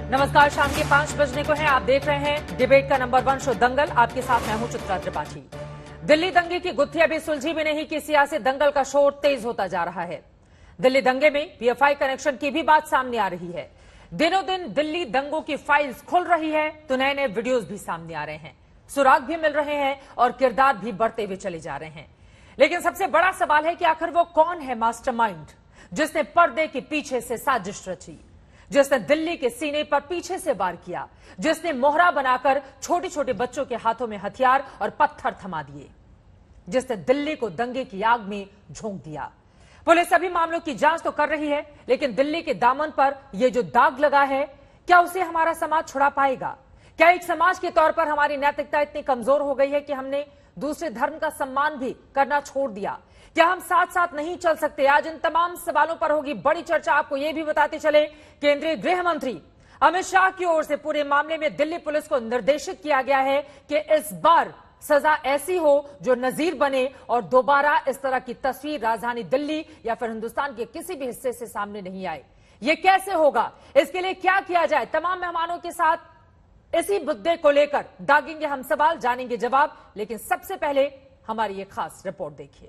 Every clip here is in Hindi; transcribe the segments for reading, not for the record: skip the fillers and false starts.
नमस्कार, शाम के 5 बजने को है। आप देख रहे हैं डिबेट का नंबर 1 शो दंगल। आपके साथ मैं हूं चित्रा त्रिपाठी। दिल्ली दंगे की गुत्थी अभी सुलझी भी नहीं कि सियासी दंगल का शोर तेज होता जा रहा है। दिल्ली दंगे में पीएफआई कनेक्शन की भी बात सामने आ रही है। दिनों दिन दिल्ली दंगों की फाइल्स खुल रही है तो नए नए वीडियोज भी सामने आ रहे हैं, सुराग भी मिल रहे हैं और किरदार भी बढ़ते हुए चले जा रहे हैं। लेकिन सबसे बड़ा सवाल है कि आखिर वो कौन है मास्टरमाइंड जिसने पर्दे के पीछे से साजिश रची, जिसने दिल्ली के सीने पर पीछे से वार किया, जिसने मोहरा बनाकर छोटे छोटे बच्चों के हाथों में हथियार और पत्थर थमा दिए, जिसने दिल्ली को दंगे की आग में झोंक दिया। पुलिस सभी मामलों की जांच तो कर रही है, लेकिन दिल्ली के दामन पर यह जो दाग लगा है, क्या उसे हमारा समाज छुड़ा पाएगा? क्या एक समाज के तौर पर हमारी नैतिकता इतनी कमजोर हो गई है कि हमने दूसरे धर्म का सम्मान भी करना छोड़ दिया? क्या हम साथ साथ नहीं चल सकते? आज इन तमाम सवालों पर होगी बड़ी चर्चा। आपको यह भी बताते चले, केंद्रीय गृह मंत्री अमित शाह की ओर से पूरे मामले में दिल्ली पुलिस को निर्देशित किया गया है कि इस बार सजा ऐसी हो जो नजीर बने और दोबारा इस तरह की तस्वीर राजधानी दिल्ली या फिर हिंदुस्तान के किसी भी हिस्से से सामने नहीं आए। यह कैसे होगा, इसके लिए क्या किया जाए? तमाम मेहमानों के साथ इसी मुद्दे को लेकर दागेंगे हम सवाल, जानेंगे जवाब। लेकिन सबसे पहले हमारी ये खास रिपोर्ट देखिए।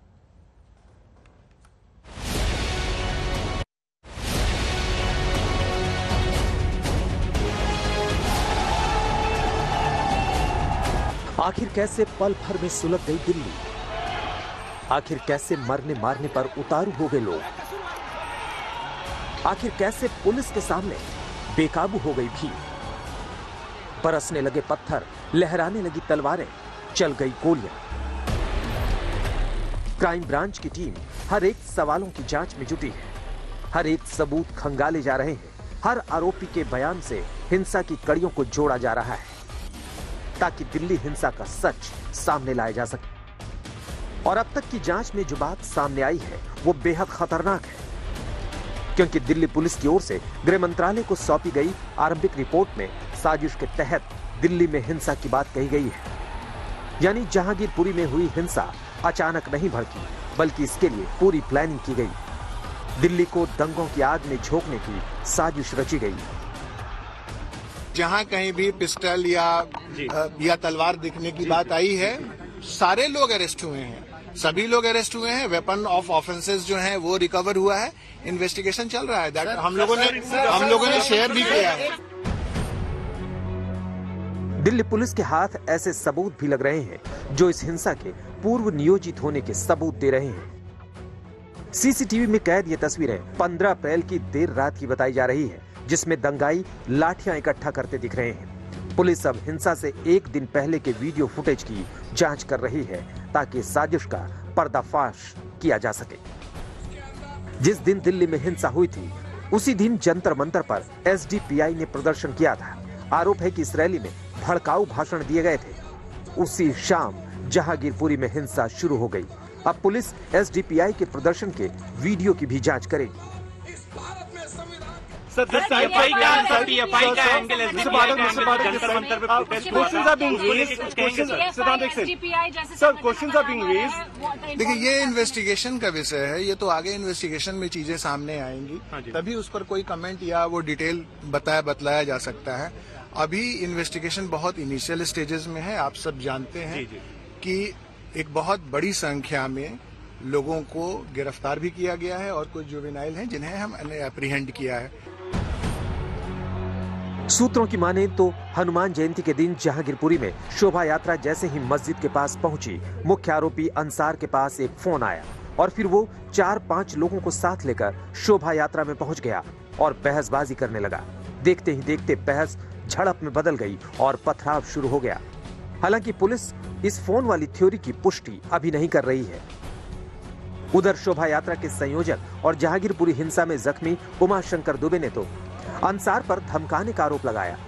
आखिर कैसे पल भर में सुलग गई दिल्ली? आखिर कैसे मरने मारने पर उतारू हो गए लोग? आखिर कैसे पुलिस के सामने बेकाबू हो गई भीड़? बरसने लगे पत्थर, लहराने लगी तलवारें, चल गई गोलियां। क्राइम ब्रांच की टीम हर एक सवालों की जांच में जुटी है। हर एक सबूत खंगाले जा रहे हैं। हर आरोपी के बयान से हिंसा की कड़ियों को जोड़ा जा रहा है ताकि दिल्ली हिंसा का सच सामने लाया जा सके। और अब तक की जांच में जो बात सामने आई है वो बेहद खतरनाक है, क्योंकि दिल्ली पुलिस की ओर से गृह मंत्रालय को सौंपी गई आरंभिक रिपोर्ट में साजिश के तहत दिल्ली में हिंसा की बात कही गई है। यानी जहांगीरपुरी में हुई हिंसा अचानक नहीं भड़की, बल्कि इसके लिए पूरी प्लानिंग की गई। दिल्ली को दंगों की आग में झोंकने की साजिश रची गई। जहां कहीं भी पिस्टल या तलवार दिखने की बात आई है, सारे लोग अरेस्ट हुए हैं, सभी लोग अरेस्ट हुए हैं। वेपन ऑफ ऑफेंसेस जो हैं वो रिकवर हुआ है। इन्वेस्टिगेशन चल रहा है। दैट हम लोगों ने शेयर भी किया है। दिल्ली पुलिस के हाथ ऐसे सबूत भी लग रहे हैं जो इस हिंसा के पूर्व नियोजित होने के सबूत दे रहे हैं। सीसीटीवी में कैद ये तस्वीरें 15 अप्रैल की देर रात की बताई जा रही है, जिसमें दंगाई लाठियां इकट्ठा करते दिख रहे हैं। पुलिस अब हिंसा से एक दिन पहले के वीडियो फुटेज की जांच कर रही है ताकि साजिश का पर्दाफाश किया जा सके। जिस दिन दिल्ली में हिंसा हुई थी, उसी दिन जंतर मंतर पर एसडीपीआई ने प्रदर्शन किया था। आरोप है कि इस रैली में भड़काऊ भाषण दिए गए थे। उसी शाम जहांगीरपुरी में हिंसा शुरू हो गई। अब पुलिस एसडीपीआई के प्रदर्शन के वीडियो की भी जांच करेगी। देखिए, ये इन्वेस्टिगेशन का विषय है। ये तो आगे इन्वेस्टिगेशन में चीजें सामने आएंगी, तभी उस पर कोई कमेंट या वो डिटेल बतलाया जा सकता है। अभी इन्वेस्टिगेशन बहुत इनिशियल स्टेजेस में है। आप सब जानते हैं कि एक बहुत बड़ी संख्या में लोगों को गिरफ्तार भी किया गया है और कुछ जुवेनाइल हैं जिन्हें हमने एप्रीहेंड किया है। सूत्रों की माने तो हनुमान जयंती के दिन जहांगीरपुरी में शोभा यात्रा जैसे ही मस्जिद के पास पहुंची, मुख्य आरोपी अंसार के पास एक फोन आया और फिर वो 4-5 लोगों को साथ लेकर शोभा यात्रा में पहुंच गया और बहसबाजी करने लगा। देखते ही देखते बहस झड़प में बदल गई और पथराव शुरू हो गया। हालांकि पुलिस इस फोन वाली थ्योरी की पुष्टि अभी नहीं कर रही है। उधर शोभा यात्रा के संयोजक और जहांगीरपुरी हिंसा में जख्मी उमाशंकर दुबे ने तो अंसार पर धमकाने का आरोप लगाया।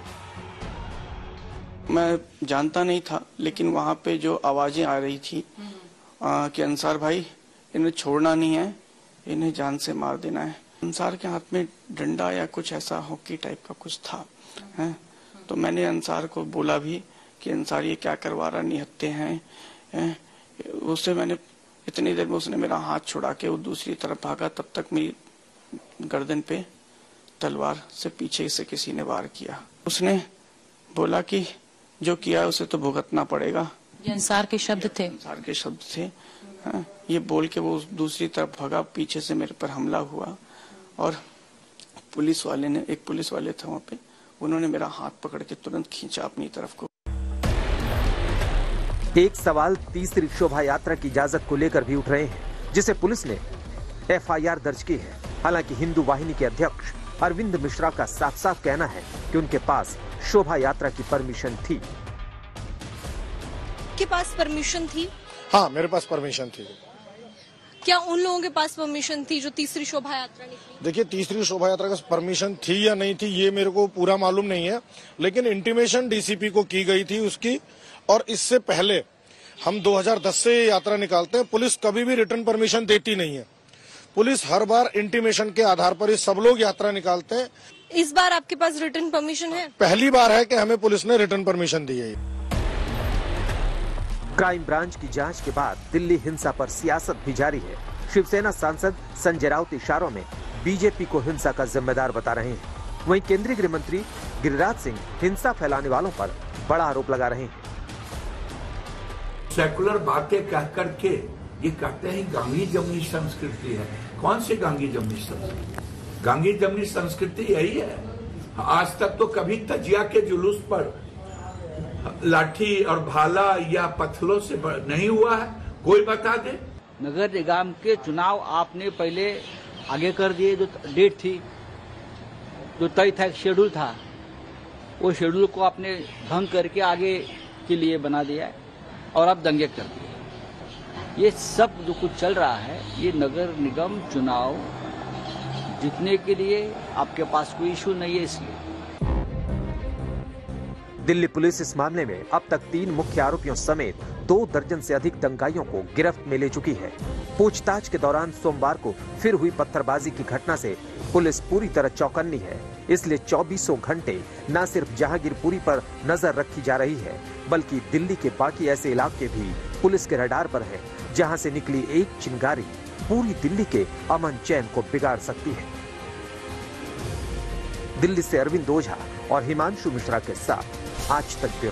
मैं जानता नहीं था, लेकिन वहाँ पे जो आवाजें आ रही थी कि अंसार भाई, इन्हें छोड़ना नहीं है, इन्हें जान से मार देना है। अंसार के हाथ में डंडा या कुछ ऐसा हॉकी टाइप का कुछ था है? तो मैंने अंसार को बोला भी कि अंसार ये क्या करवा रहा, निहत्ते हैं। उससे मैंने इतनी देर में उसने मेरा हाथ छुड़ा के वो दूसरी तरफ भागा। तब तक मेरी गर्दन पे तलवार से पीछे से किसी ने वार किया। उसने बोला कि जो किया उसे तो भुगतना पड़ेगा। ये अंसार के शब्द थे। अंसार के शब्द थे। हाँ, ये बोल के वो दूसरी तरफ भगा, पीछे से मेरे पर हमला हुआ और पुलिस वाले ने, एक पुलिस वाले थे वहाँ पे, उन्होंने मेरा हाथ पकड़ के तुरंत खींचा अपनी तरफ को। एक सवाल तीसरी शोभा यात्रा की इजाजत को लेकर भी उठ रहे हैं, जिसे पुलिस ने FIR दर्ज की है। हालांकि हिंदू वाहिनी के अध्यक्ष अरविंद मिश्रा का साफ साफ कहना है कि उनके पास शोभा यात्रा की परमिशन थी। के पास परमिशन थी? हाँ, मेरे पास परमिशन थी। क्या उन लोगों के पास परमिशन थी जो तीसरी शोभा यात्रा निकली? देखिए, तीसरी शोभा यात्रा का परमिशन थी या नहीं थी ये मेरे को पूरा मालूम नहीं है, लेकिन इंटीमेशन DCP को की गई थी उसकी। और इससे पहले हम 2010 से यात्रा निकालते हैं, पुलिस कभी भी रिटर्न परमिशन देती नहीं है। पुलिस हर बार इंटीमेशन के आधार पर ही सब लोग यात्रा निकालते हैं। इस बार आपके पास रिटर्न परमिशन है? पहली बार है कि हमें पुलिस ने रिटर्न परमिशन दी है। क्राइम ब्रांच की जांच के बाद दिल्ली हिंसा पर सियासत भी जारी है। शिवसेना सांसद संजय राउत इशारों में बीजेपी को हिंसा का जिम्मेदार बता रहे हैं। वहीं केंद्रीय गृह मंत्री गिरिराज सिंह हिंसा फैलाने वालों पर बड़ा आरोप लगा रहे हैं। सेकुलर बातें कह करके ये कहते हैं गांधी जमनी संस्कृति है। कौन सी गांधी जमनी संस्कृति? गांधी जमनी संस्कृति यही है। आज तक तो कभी तजिया के जुलूस पर लाठी और भाला या पत्थरों से नहीं हुआ है, कोई बता दे। नगर निगम के चुनाव आपने पहले आगे कर दिए, जो डेट थी, जो तय था, शेड्यूल था, वो शेड्यूल को आपने भंग करके आगे के लिए बना दिया है और अब दंगे कर दिए। ये सब जो कुछ चल रहा है, ये नगर निगम चुनाव जीतने के लिए आपके पास कोई इशू नहीं है। इसलिए दिल्ली पुलिस इस मामले में अब तक 3 मुख्य आरोपियों समेत 2 दर्जन से अधिक दंगाइयों को गिरफ्त में ले चुकी है। पूछताछ के दौरान सोमवार को फिर हुई पत्थरबाजी की घटना से पुलिस पूरी तरह चौकन्नी है। इसलिए 24 घंटे न सिर्फ जहांगीरपुरी पर नजर रखी जा रही है, बल्कि दिल्ली के बाकी ऐसे इलाके भी पुलिस के रडार पर है, जहां से निकली एक चिंगारी पूरी दिल्ली के अमन चैन को बिगाड़ सकती है। दिल्ली से अरविंद ओझा और हिमांशु मिश्रा के साथ आज तक ब्यूरो।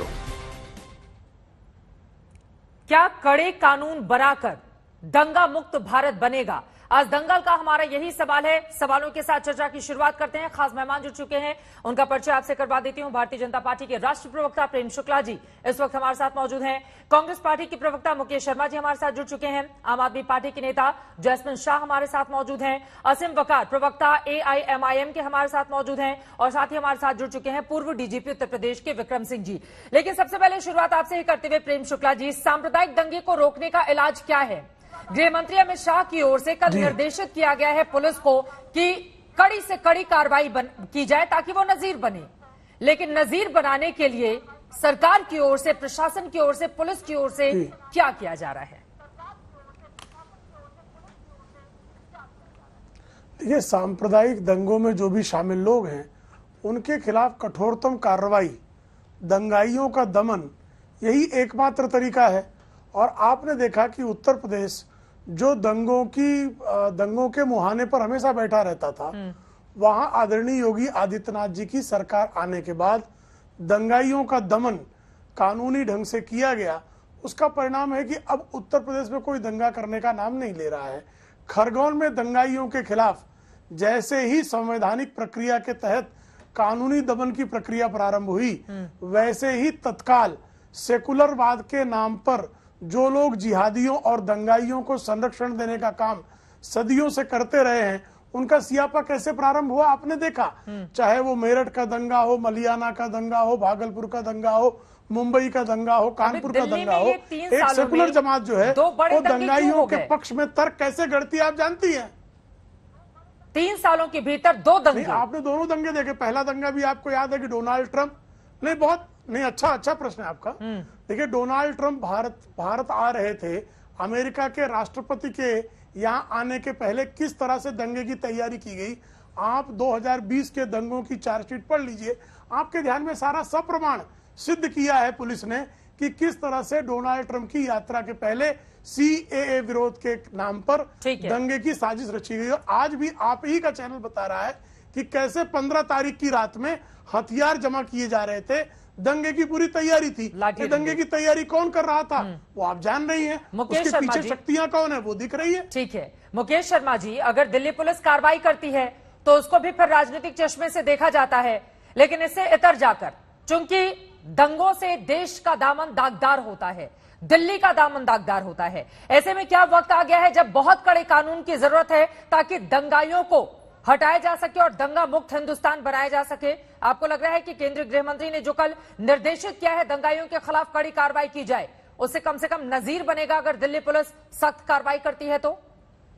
क्या कड़े कानून बनाकर दंगा मुक्त भारत बनेगा? आज दंगल का हमारा यही सवाल है। सवालों के साथ चर्चा की शुरुआत करते हैं। खास मेहमान जुड़ चुके हैं, उनका परिचय आपसे करवा देती हूं। भारतीय जनता पार्टी के राष्ट्रीय प्रवक्ता प्रेम शुक्ला जी इस वक्त हमारे साथ मौजूद हैं। कांग्रेस पार्टी के प्रवक्ता मुकेश शर्मा जी हमारे साथ जुड़ चुके हैं। आम आदमी पार्टी के नेता जैस्मिन शाह हमारे साथ मौजूद हैं। असीम वकार प्रवक्ता AIMIM के हमारे साथ मौजूद हैं और साथ ही हमारे साथ जुड़ चुके हैं पूर्व DGP उत्तर प्रदेश के विक्रम सिंह जी। लेकिन सबसे पहले शुरुआत आपसे ही करते हुए प्रेम शुक्ला जी, सांप्रदायिक दंगे को रोकने का इलाज क्या है? गृह मंत्री अमित शाह की ओर से कल निर्देशित किया गया है पुलिस को कि कड़ी से कड़ी कार्रवाई की जाए ताकि वो नजीर बने। लेकिन नजीर बनाने के लिए सरकार की ओर से, प्रशासन की ओर से, पुलिस की ओर से क्या किया जा रहा है? देखिए, सांप्रदायिक दंगों में जो भी शामिल लोग हैं उनके खिलाफ कठोरतम कार्रवाई, दंगाइयों का दमन, यही एकमात्र तरीका है। और आपने देखा कि उत्तर प्रदेश जो दंगों के मुहाने पर हमेशा बैठा रहता था, वहां आदरणीय योगी आदित्यनाथ जी की सरकार आने के बाद दंगाइयों का दमन कानूनी ढंग से किया गया। उसका परिणाम है कि अब उत्तर प्रदेश में कोई दंगा करने का नाम नहीं ले रहा है। खरगोन में दंगाइयों के खिलाफ जैसे ही संवैधानिक प्रक्रिया के तहत कानूनी दमन की प्रक्रिया प्रारंभ हुई, वैसे ही तत्काल सेकुलरवाद के नाम पर जो लोग जिहादियों और दंगाइयों को संरक्षण देने का काम सदियों से करते रहे हैं, उनका सियापा कैसे प्रारंभ हुआ आपने देखा। चाहे वो मेरठ का दंगा हो, मलियाना का दंगा हो, भागलपुर का दंगा हो, मुंबई का दंगा हो, कानपुर का दंगा हो, एक सेकुलर जमात जो है वो दंगाइयों के पक्ष में तर्क कैसे गढ़ती है आप जानती हैं। 3 सालों के भीतर 2 दंगे। आपने दोनों दंगे देखे। पहला दंगा भी आपको याद है कि डोनाल्ड ट्रंप अच्छा प्रश्न है आपका। देखिए, डोनाल्ड ट्रंप भारत आ रहे थे। अमेरिका के राष्ट्रपति के यहाँ आने के पहले किस तरह से दंगे की तैयारी की गई, आप 2020 के दंगों की चार्जशीट पढ़ लीजिए। आपके ध्यान में सारा सप्रमाण सिद्ध किया है पुलिस ने कि किस तरह से डोनाल्ड ट्रंप की यात्रा के पहले CAA विरोध के नाम पर दंगे की साजिश रची गई। और आज भी आप ही का चैनल बता रहा है कि कैसे 15 तारीख की रात में हथियार जमा किए जा रहे थे। दंगे की पूरी तैयारी थी। ये दंगे की तैयारी कौन कर रहा था वो आप जान रही हैं। मुकेश उसके शर्मा पीछे जी, शक्तियां कौन है वो दिख रही है। ठीक है मुकेश शर्मा जी, अगर दिल्ली पुलिस कार्रवाई करती है तो उसको भी फिर राजनीतिक चश्मे से देखा जाता है, लेकिन इससे इतर जाकर चूंकि दंगों से देश का दामन दागदार होता है, दिल्ली का दामन दागदार होता है, ऐसे में क्या वक्त आ गया है जब बहुत कड़े कानून की जरूरत है ताकि दंगाइयों को हटाया जा सके और दंगा मुक्त हिंदुस्तान बनाया जा सके। आपको लग रहा है कि केंद्रीय गृह मंत्री ने जो कल निर्देशित किया है दंगाइयों के खिलाफ कड़ी कार्रवाई की जाए, उससे कम से कम नजीर बनेगा अगर दिल्ली पुलिस सख्त कार्रवाई करती है तो?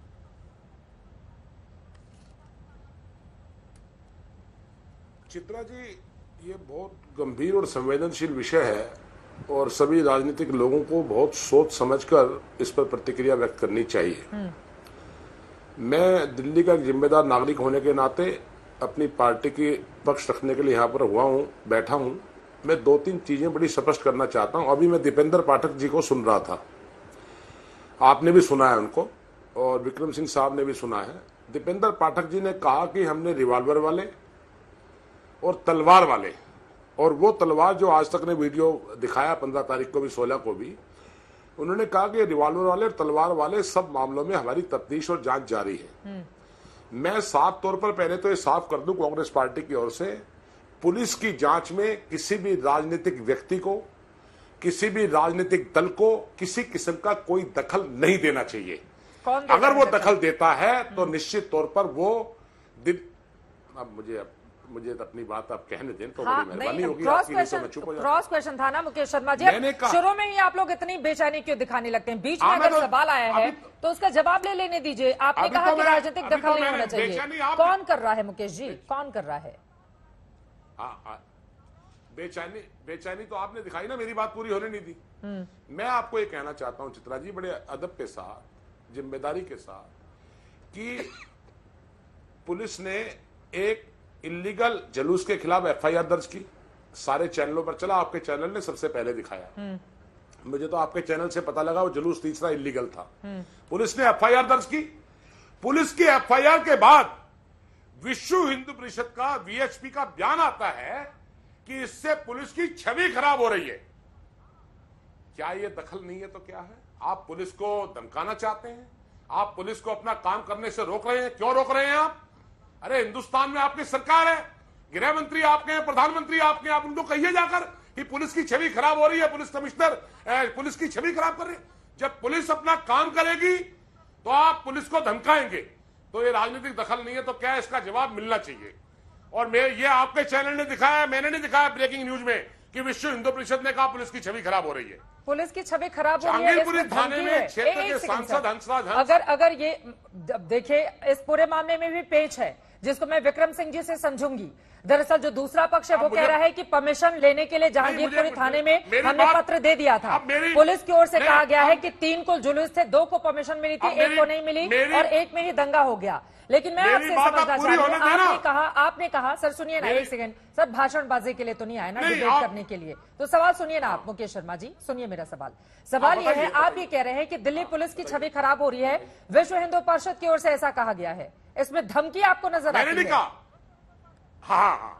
चित्रा जी, ये बहुत गंभीर और संवेदनशील विषय है और सभी राजनीतिक लोगों को बहुत सोच समझकर इस पर प्रतिक्रिया व्यक्त करनी चाहिए। मैं दिल्ली का एक जिम्मेदार नागरिक होने के नाते अपनी पार्टी की पक्ष रखने के लिए यहाँ पर बैठा हूँ। मैं 2-3 चीजें बड़ी स्पष्ट करना चाहता हूँ। अभी मैं दीपेंद्र पाठक जी को सुन रहा था, आपने भी सुना है उनको और विक्रम सिंह साहब ने भी सुना है। दीपेंद्र पाठक जी ने कहा कि हमने रिवॉल्वर वाले और तलवार वाले, और वो तलवार जो आज तक ने वीडियो दिखाया 15 तारीख को भी 16 को भी, उन्होंने कहा कि रिवॉल्वर वाले और तलवार वाले सब मामलों में हमारी तफ्तीश और जांच जारी है। मैं साफ तौर पर पहले तो ये साफ कर दूं कांग्रेस पार्टी की ओर से, पुलिस की जांच में किसी भी राजनीतिक व्यक्ति को, किसी भी राजनीतिक दल को किसी किस्म का कोई दखल नहीं देना चाहिए। अगर वो दखल देता है तो निश्चित तौर पर वो अब मुझे अपनी बात आप कहने दें तो बड़ी मेहरबानी होगी। क्रॉस क्वेश्चन था ना मुकेश शर्मा जी, शुरू में ही आप लोग इतनी बेचैनी क्यों दिखाने लगते हैं? बीच में अगर सवाल आया है तो उसका जवाब ले लेने दीजिए। आपने कहा कि राजनीतिक दखल नहीं होना चाहिए, कौन कर रहा है मुकेश जी, कौन कर रहा है? बेचैनी तो आपने दिखाई ना, मेरी बात पूरी होने नहीं दी। मैं आपको ये कहना चाहता हूं चित्रा जी, बड़े अदब के साथ, जिम्मेदारी के साथ, कि पुलिस ने एक इलीगल जुलूस के खिलाफ एफआईआर दर्ज की, सारे चैनलों पर चला, आपके चैनल ने सबसे पहले दिखाया। मुझे तो आपके चैनल से पता लगा वो जुलूस तीसरा इलीगल था। पुलिस ने एफआईआर दर्ज की। पुलिस की एफआईआर के बाद विश्व हिंदू परिषद का, वीएचपी का बयान आता है कि इससे पुलिस की छवि खराब हो रही है। क्या ये दखल नहीं है तो क्या है? आप पुलिस को धमकाना चाहते हैं, आप पुलिस को अपना काम करने से रोक रहे हैं। क्यों रोक रहे हैं आप? अरे हिंदुस्तान में आपकी सरकार है, गृह मंत्री आपके हैं, प्रधानमंत्री आपके हैं, आप उनको कहिए जाकर कि पुलिस की छवि खराब हो रही है, पुलिस कमिश्नर पुलिस की छवि खराब कर रहे हैं। जब पुलिस अपना काम करेगी तो आप पुलिस को धमकाएंगे, तो ये राजनीतिक दखल नहीं है तो क्या? इसका जवाब मिलना चाहिए। और ये आपके चैनल ने दिखाया, मैंने नहीं दिखाया ब्रेकिंग न्यूज में कि विश्व हिंदू परिषद ने कहा पुलिस की छवि खराब हो रही है। पुलिस की छवि खराब हो रही है, इसमें थाने में क्षेत्र के सांसद हंसराज हंस, अगर ये देखिए, इस पूरे मामले में भी पेच है जिसको मैं विक्रम सिंह जी से समझूंगी। दरअसल जो दूसरा पक्ष है वो कह रहा है कि परमिशन लेने के लिए जहांगीरपुरी थाने में हमने पत्र दे दिया था। पुलिस की ओर से कहा गया है कि 3 कुल जुलूस थे, 2 को परमिशन मिली थी, 1 को नहीं मिली और 1 में ही दंगा हो गया। लेकिन मैं आपसे समझना चाहती हूँ, आपने कहा सर सुनिए ना, 1 सेकंड सर, भाषणबाजी के लिए तो नहीं आए ना, डिबेट करने के लिए, तो सवाल सुनिए ना आप मुकेश शर्मा जी, सुनिए मेरा सवाल ये है, आप ये कह रहे हैं कि दिल्ली पुलिस की छवि खराब हो रही है, विश्व हिंदू परिषद की ओर से ऐसा कहा गया है, इसमें धमकी आपको नजर आती है? हाँ,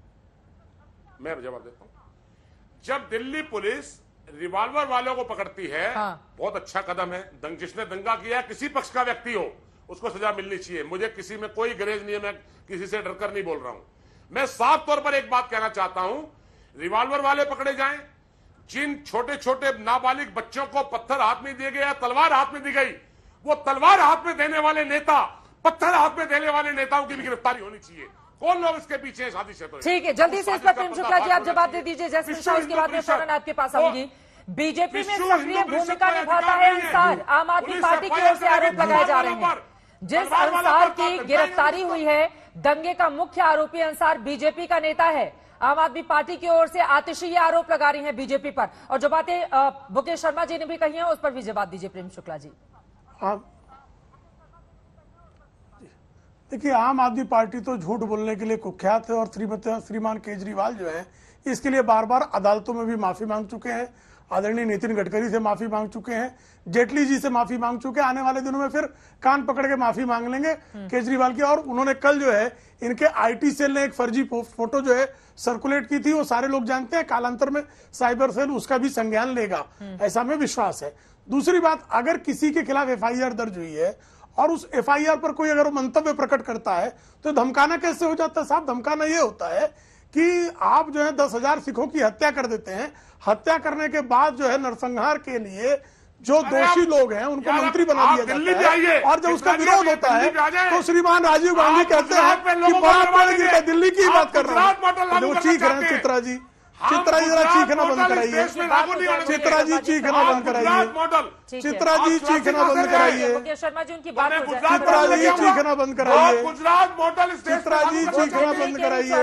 मैं जवाब देता हूं। जब दिल्ली पुलिस रिवॉल्वर वालों को पकड़ती है, बहुत अच्छा कदम है। जिसने दंगा किया है, किसी पक्ष का व्यक्ति हो, उसको सजा मिलनी चाहिए। मुझे किसी में कोई गरेज नहीं है, मैं किसी से डरकर नहीं बोल रहा हूं। मैं साफ तौर पर एक बात कहना चाहता हूं, रिवॉल्वर वाले पकड़े जाएं, जिन छोटे छोटे नाबालिग बच्चों को पत्थर हाथ में दिए गए, तलवार हाथ में दी गई, वो तलवार हाथ में देने वाले नेता, पत्थर हाथ में देने वाले नेताओं की भी गिरफ्तारी होनी चाहिए। कौन लोग इसके पीछे हैं साजिश है? तो ठीक है, जल्दी से इस पर प्रेम शुक्ला जी आप जवाब दे दीजिए। जैस्मिन शाह उसके बाद में फौरन आपके पास आऊंगी। बीजेपी में सक्रिय भूमिका निभाता है अंसार, आम आदमी पार्टी की ओर से आरोप लगाए जा रहे हैं। जिस अंसार की गिरफ्तारी हुई है, दंगे का मुख्य आरोपी अंसार बीजेपी का नेता है। आम आदमी पार्टी की ओर से आतिशी ये आरोप लगा रही हैं बीजेपी पर, और जो बातें मुकेश शर्मा जी ने भी कही हैं उस पर भी जवाब दीजिए प्रेम शुक्ला जी। देखिए, आम आदमी पार्टी तो झूठ बोलने के लिए कुख्यात है और श्रीमान केजरीवाल जो है इसके लिए बार बार अदालतों में भी माफी मांग चुके हैं। आदरणीय नितिन गडकरी से माफी मांग चुके हैं, जेटली जी से माफी मांग चुके हैं। आने वाले दिनों में फिर कान पकड़ के माफी मांग लेंगे केजरीवाल की। और उन्होंने कल जो है इनके आईटी सेल ने एक फर्जी फोटो जो है सर्कुलेट की थी, वो सारे लोग जानते हैं। कालांतर में साइबर सेल उसका भी संज्ञान लेगा, ऐसा हमें विश्वास है। दूसरी बात, अगर किसी के खिलाफ एफआईआर दर्ज हुई है और उस एफआईआर पर कोई अगर मंतव्य प्रकट करता है तो धमकाना कैसे हो जाता है साहब? धमकाना ये होता है कि आप जो है 10,000 सिखों की हत्या कर देते हैं। हत्या करने के बाद जो है नरसंहार के लिए जो दोषी लोग हैं उनको मंत्री बना दिया जाता है, और जब उसका विरोध होता है तो श्रीमान राजीव गांधी कहते हैं कि बड़ा पेड़ दिल्ली की बात कर रहा हूँ। वो चीख रहे हैं चित्रा जी जरा चीखना बंद कराइए। चित्रा जी चीखना बंद कराइए। चित्रा जी चीखना बंद कराइए। शर्मा जी उनकी बात हो जाए। चित्रा जी चीखना बंद कराइए। गुजरात मॉडल चित्रा जी चीखना बंद कराइए।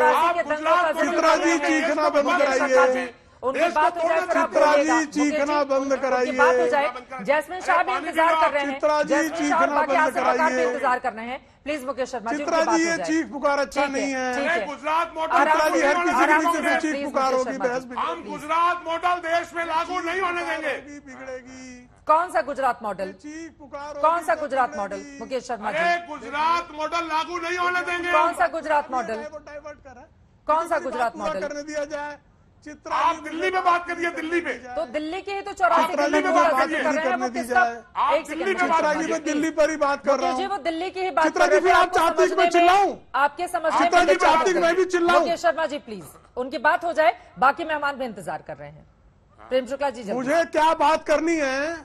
चित्रा जी चीखना बंद कराइए। उनकी बात हो जाए, चित्रा जी चीखना बंद कराइए। बात हो जाए। जैस्मिन शाह भी इंतजार कर रहे हैं। चित्रा जी चीखना बंद कराइए। इंतजार कर रहे हैं। प्लीज मुकेश शर्मा जी, चित्रा जी ये चीख पुकार अच्छा नहीं है। गुजरात चित्रा जी हर किसी के नीचे से चीख पुकार होगी, बहस हम गुजरात मॉडल देश में लागू नहीं होने देंगे। बिगड़ेगी। कौन सा गुजरात मॉडल? चीख पुकार कौन सा गुजरात मॉडल मुकेश शर्मा जी? गुजरात मॉडल लागू नहीं होने देंगे। कौन सा गुजरात मॉडल? डाइवर्ट कर कौन सा गुजरात मॉडल करने दिया जाए? चित्रा आप दिल्ली में बात करिए, दिल्ली में तो दिल्ली के ही तो 84 दिल्ली में बात कर रहे हैं। वो किसका? एक दिल्ली सेकंड, में चित्रा जी मैं दिल्ली पर ही बात कर रहा जी हूँ। वो दिल्ली की ही बात चित्रा कर जी रहे फिर थे। आप आपको चाहती कि मैं समझने में- चिल्लाऊं? आपके समझने चित्रा में जी चाहती कि मैं भी चिल्लाऊं? मुकेश शर्मा जी प्लीज, उनकी बात हो जाए, बाकी मेहमान भी इंतजार कर रहे हैं। प्रेम शुक्ला जी जल्दी। मुझे क्या बात करनी है?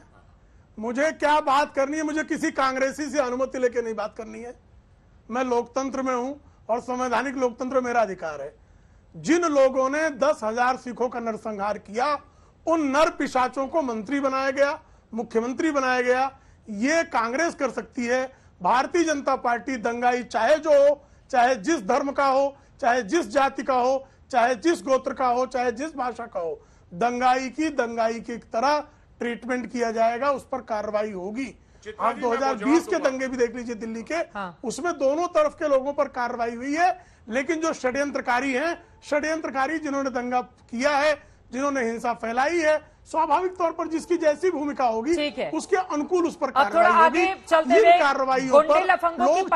मुझे क्या बात करनी है? मुझे किसी कांग्रेसी से अनुमति लेके नहीं बात करनी है। मैं लोकतंत्र में हूं और संवैधानिक लोकतंत्र मेरा अधिकार है। जिन लोगों ने 10,000 सिखों का नरसंहार किया, उन नर पिशाचों को मंत्री बनाया गया, मुख्यमंत्री बनाया गया। ये कांग्रेस कर सकती है। भारतीय जनता पार्टी दंगाई चाहे जो हो, चाहे जिस धर्म का हो, चाहे जिस जाति का हो, चाहे जिस गोत्र का हो, चाहे जिस भाषा का हो, दंगाई की तरह ट्रीटमेंट किया जाएगा, उस पर कार्रवाई होगी। आप 2020 के दंगे भी देख लीजिए दिल्ली के, उसमें दोनों तरफ के लोगों पर कार्रवाई हुई है। लेकिन जो षड्यंत्रकारी हैं, षड्यंत्रकारी जिन्होंने दंगा किया है, जिन्होंने हिंसा फैलाई है, स्वाभाविक तौर पर जिसकी जैसी भूमिका होगी उसके अनुकूल उस पर कार्रवाई होगी। इन कार्रवाइयों पर लोग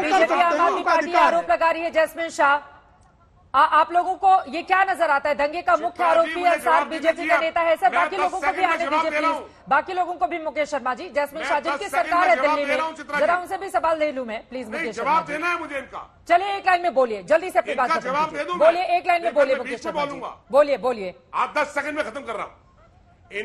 चिल्लाते हैं। आरोप लगा रही है जैस्मिन शाह। आप लोगों को ये क्या नजर आता है? दंगे का मुख्य आरोपी अंसार बीजेपी का नेता है सर। बाकी लोगों को भी आने दीजिए प्लीज, बाकी लोगों को भी। मुकेश शर्मा जी, जैस्मिन शाह जिनकी सरकार है दिल्ली में, जरा उनसे भी सवाल ले लूं मैं प्लीज। मुकेश शर्मा जी देना है मुझे इनका। चलिए एक लाइन में बोलिए, जल्दी से अपनी बात जवाब दे दूं। बोलिए, एक लाइन में बोलिए मुकेश शर्मा जी, बोलिए। आप 10 सेकंड में खत्म कर रहा हूं।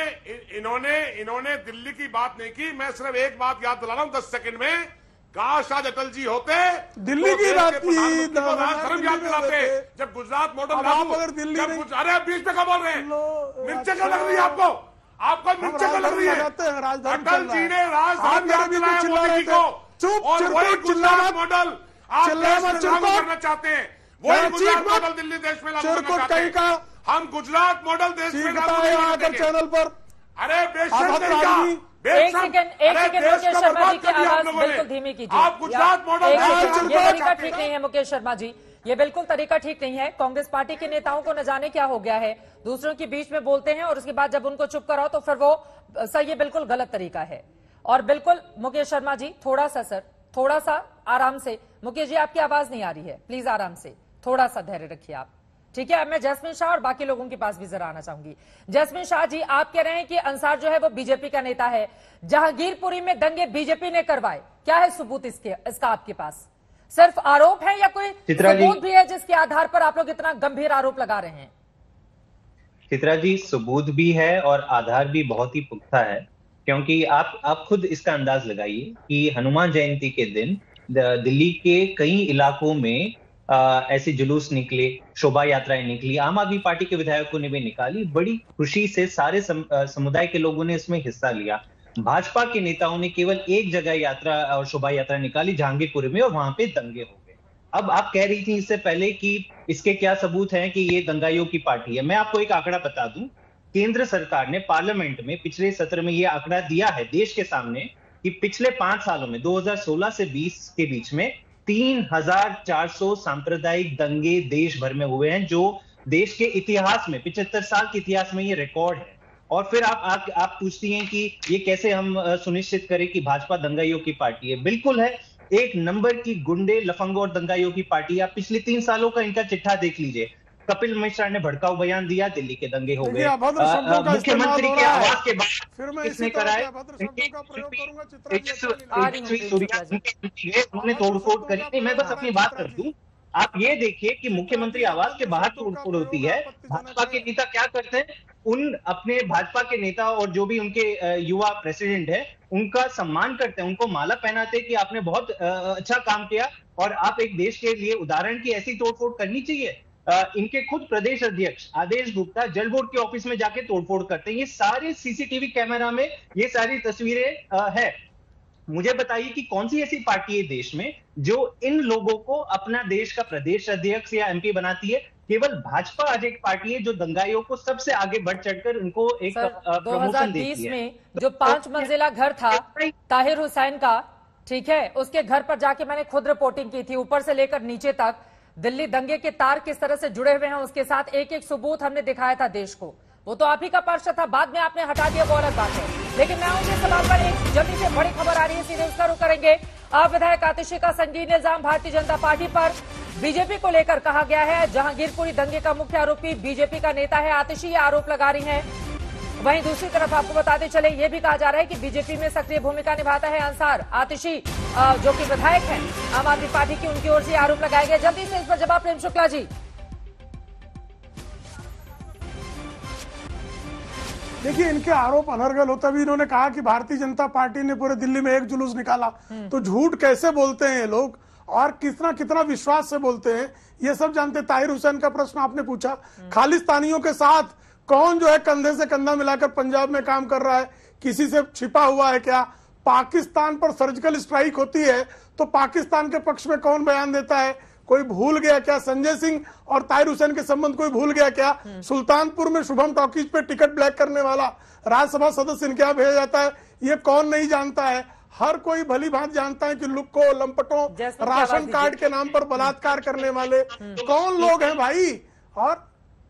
इन्होंने दिल्ली की बात नहीं की। मैं सिर्फ एक बात याद दिला रहा हूं 10 सेकंड में। काश आज अटल जी होते, दिल्ली की बात की धर्म याद दिलाते। जब गुजरात मॉडल लागू, अगर दिल्ली अरे आप बीच में क्या बोल रहे हैं? मिर्चे क्यों लग रही है आपको? आपको मिर्चे क्यों लग रही है? अटल जी ने राजधानी याद दिलाया मोदी जी को, और वही गुजरात मॉडल आप लागू करना चाहते हैं। वही गुजरात मॉडल दिल्ली देश में लागू करना चाहते हैं। हम गुजरात मॉडल देश में लागू नहीं करेंगे। चैनल पर अरे बेशक एक सेकंड मुकेश शर्मा जी की आवाज बिल्कुल धीमी कीजिए। आप गुजरात मॉडल, ये तरीका ठीक नहीं है मुकेश शर्मा जी, ये बिल्कुल तरीका ठीक नहीं है। कांग्रेस पार्टी के नेताओं को न जाने क्या हो गया है, दूसरों के बीच में बोलते हैं और उसके बाद जब उनको चुप कराओ तो फिर वो सर, ये बिल्कुल गलत तरीका है। और बिल्कुल मुकेश शर्मा जी थोड़ा सा सर, थोड़ा सा आराम से। मुकेश जी आपकी आवाज नहीं आ रही है, प्लीज आराम से, थोड़ा सा धैर्य रखिए आप, ठीक है। अब मैं जैस्मिन शाह और बाकी लोगों के पास भी जरा आना चाहूंगी। जैस्मिन शाह जी, आप कह रहे हैं कि अंसार जो है वो बीजेपी का नेता है, जहांगीरपुरी में दंगे बीजेपी ने करवाए, क्या है सबूत इसका आपके पास? सिर्फ आरोप है या कोई सबूत भी है जिसके आधार पर आप लोग इतना गंभीर आरोप लगा रहे हैं? चित्रा जी, सबूत भी है और आधार भी बहुत ही पुख्ता है, क्योंकि आप खुद इसका अंदाज लगाइए कि हनुमान जयंती के दिन दिल्ली के कई इलाकों में ऐसे जुलूस निकले, शोभा यात्राएं निकली, आम आदमी पार्टी के विधायकों ने भी निकाली, बड़ी खुशी से सारे समुदाय के लोगों ने इसमें हिस्सा लिया। भाजपा के नेताओं ने केवल एक जगह यात्रा और शोभा यात्रा निकाली, जहांगीरपुर में, और वहां पे दंगे हो गए। अब आप कह रही थी इससे पहले कि इसके क्या सबूत हैं कि ये दंगाइयों की पार्टी है। मैं आपको एक आंकड़ा बता दूं, केंद्र सरकार ने पार्लियामेंट में पिछले सत्र में यह आंकड़ा दिया है देश के सामने कि पिछले 5 सालों में 2016 से 20 के बीच में 3400 सांप्रदायिक दंगे देश भर में हुए हैं, जो देश के इतिहास में 75 साल के इतिहास में ये रिकॉर्ड है। और फिर आप पूछती हैं कि ये कैसे हम सुनिश्चित करें कि भाजपा दंगाइयों की पार्टी है। बिल्कुल है, एक नंबर की गुंडे, लफंगों और दंगाइयों की पार्टी। आप पिछले 3 सालों का इनका चिट्ठा देख लीजिए। कपिल मिश्रा ने भड़काऊ बयान दिया, दिल्ली के दंगे हो गए। मुख्यमंत्री के आवास के बाद किसने कराए? उन्होंने तोड़फोड़ करी। नहीं, मैं बस अपनी बात कर दूं। आप ये देखिए कि मुख्यमंत्री आवास के बाहर तोड़फोड़ होती है। भाजपा के नेता क्या करते हैं? उन अपने भाजपा के नेता और जो भी उनके युवा प्रेसिडेंट है, उनका सम्मान करते हैं, उनको माला पहनाते हैं कि आपने बहुत अच्छा काम किया और आप एक देश के लिए उदाहरण की ऐसी तोड़फोड़ करनी चाहिए। इनके खुद प्रदेश अध्यक्ष आदेश गुप्ता जल बोर्ड के ऑफिस में जाके तोड़फोड़ करते हैं। ये सारे सीसीटीवी कैमरा में ये सारी तस्वीरें है। मुझे बताइए कि कौन सी ऐसी पार्टी है देश में जो इन लोगों को अपना देश का प्रदेश अध्यक्ष या एमपी बनाती है? केवल भाजपा आज एक पार्टी है जो दंगाइयों को सबसे आगे बढ़ चढ़कर उनको एक प्रमोशन देती है। 2020 में जो 5 मंजिला घर था ताहिर हुसैन का, ठीक है, उसके घर पर जाके मैंने खुद रिपोर्टिंग की थी। ऊपर से लेकर नीचे तक दिल्ली दंगे के तार किस तरह से जुड़े हुए हैं, उसके साथ एक एक सबूत हमने दिखाया था देश को। वो तो आप ही का पर्चा था, बाद में आपने हटा दिया, वो अलग बात है। लेकिन मैं उनके सवाल पर एक जल्दी से बड़ी खबर आ रही है, सीधे उसका रुख करेंगे। विधायक आतिशी का संगीन इल्जाम भारतीय जनता पार्टी पर बीजेपी को लेकर कहा गया है। जहांगीरपुरी दंगे का मुख्य आरोपी बीजेपी का नेता है आतिशी, ये आरोप लगा रही हैं। वहीं दूसरी तरफ आपको बताते चले, ये भी कहा जा रहा है कि बीजेपी में सक्रिय भूमिका निभाता है अंसार आतिशी, जो कि विधायक है आम आदमी पार्टी की, उनकी ओर से आरोप लगाए गए। जल्दी से इस पर जवाब प्रेम शुक्ला जी। देखिए, इनके आरोप अनर्गल होता भी इन्होंने कहा कि भारतीय जनता पार्टी ने पूरे दिल्ली में एक जुलूस निकाला, तो झूठ कैसे बोलते हैं ये लोग और कितना विश्वास से बोलते हैं, ये सब जानते। ताहिर हुसैन का प्रश्न आपने पूछा, खालिस्तानियों के साथ कौन जो है कंधे से कंधा मिलाकर पंजाब में काम कर रहा है, किसी से छिपा हुआ है क्या? पाकिस्तान पर सर्जिकल स्ट्राइक होती है तो पाकिस्तान के पक्ष में कौन बयान देता है? कोई भूल गया क्या? संजय सिंह और ताहिर हुसैन के संबंध कोई भूल गया क्या? सुल्तानपुर में शुभम टॉकीज पे टिकट ब्लैक करने वाला राज्यसभा सदस्य इनके यहाँ भेजा जाता है, ये कौन नहीं जानता है? हर कोई भली भांत जानता है कि लुक्को, लंपटों, राशन कार्ड के नाम पर बलात्कार करने वाले कौन लोग हैं भाई? और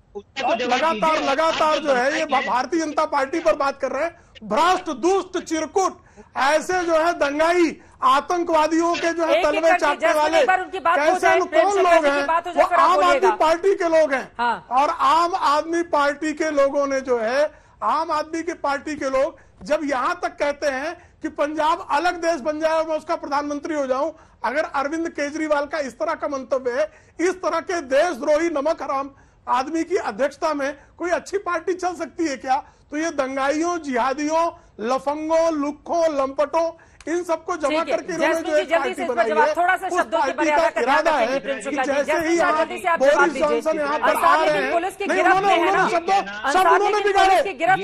लगातार जो है ये भारतीय जनता पार्टी पर बात कर रहे हैं। भ्रष्ट, दुष्ट, चिरकुट, ऐसे जो है दंगाई आतंकवादियों के जो है तलवे चाटने वाले कैसे कौन लोग हैं? वो आम आदमी पार्टी के लोग हैं। और आम आदमी पार्टी के लोगों ने जो है, आम आदमी की पार्टी के लोग जब यहां तक कहते हैं कि पंजाब अलग देश बन जाए और मैं उसका प्रधानमंत्री हो जाऊं, अगर अरविंद केजरीवाल का इस तरह का मंतव्य है, इस तरह के देशद्रोही नमक हराम आदमी की अध्यक्षता में कोई अच्छी पार्टी चल सकती है क्या? तो ये दंगाइयों, जिहादियों, लफंगों, लुक्खों, लंपटों, इन सबको जमा करके इन्होंने जो एक पार्टी बनाई है, उस पार्टी का इरादा है कि जैसे ही बोरिस जॉनसन यहाँ पर आ रहे हैं, नहीं उन्होंने शब्द उन्होंने बिगाड़े,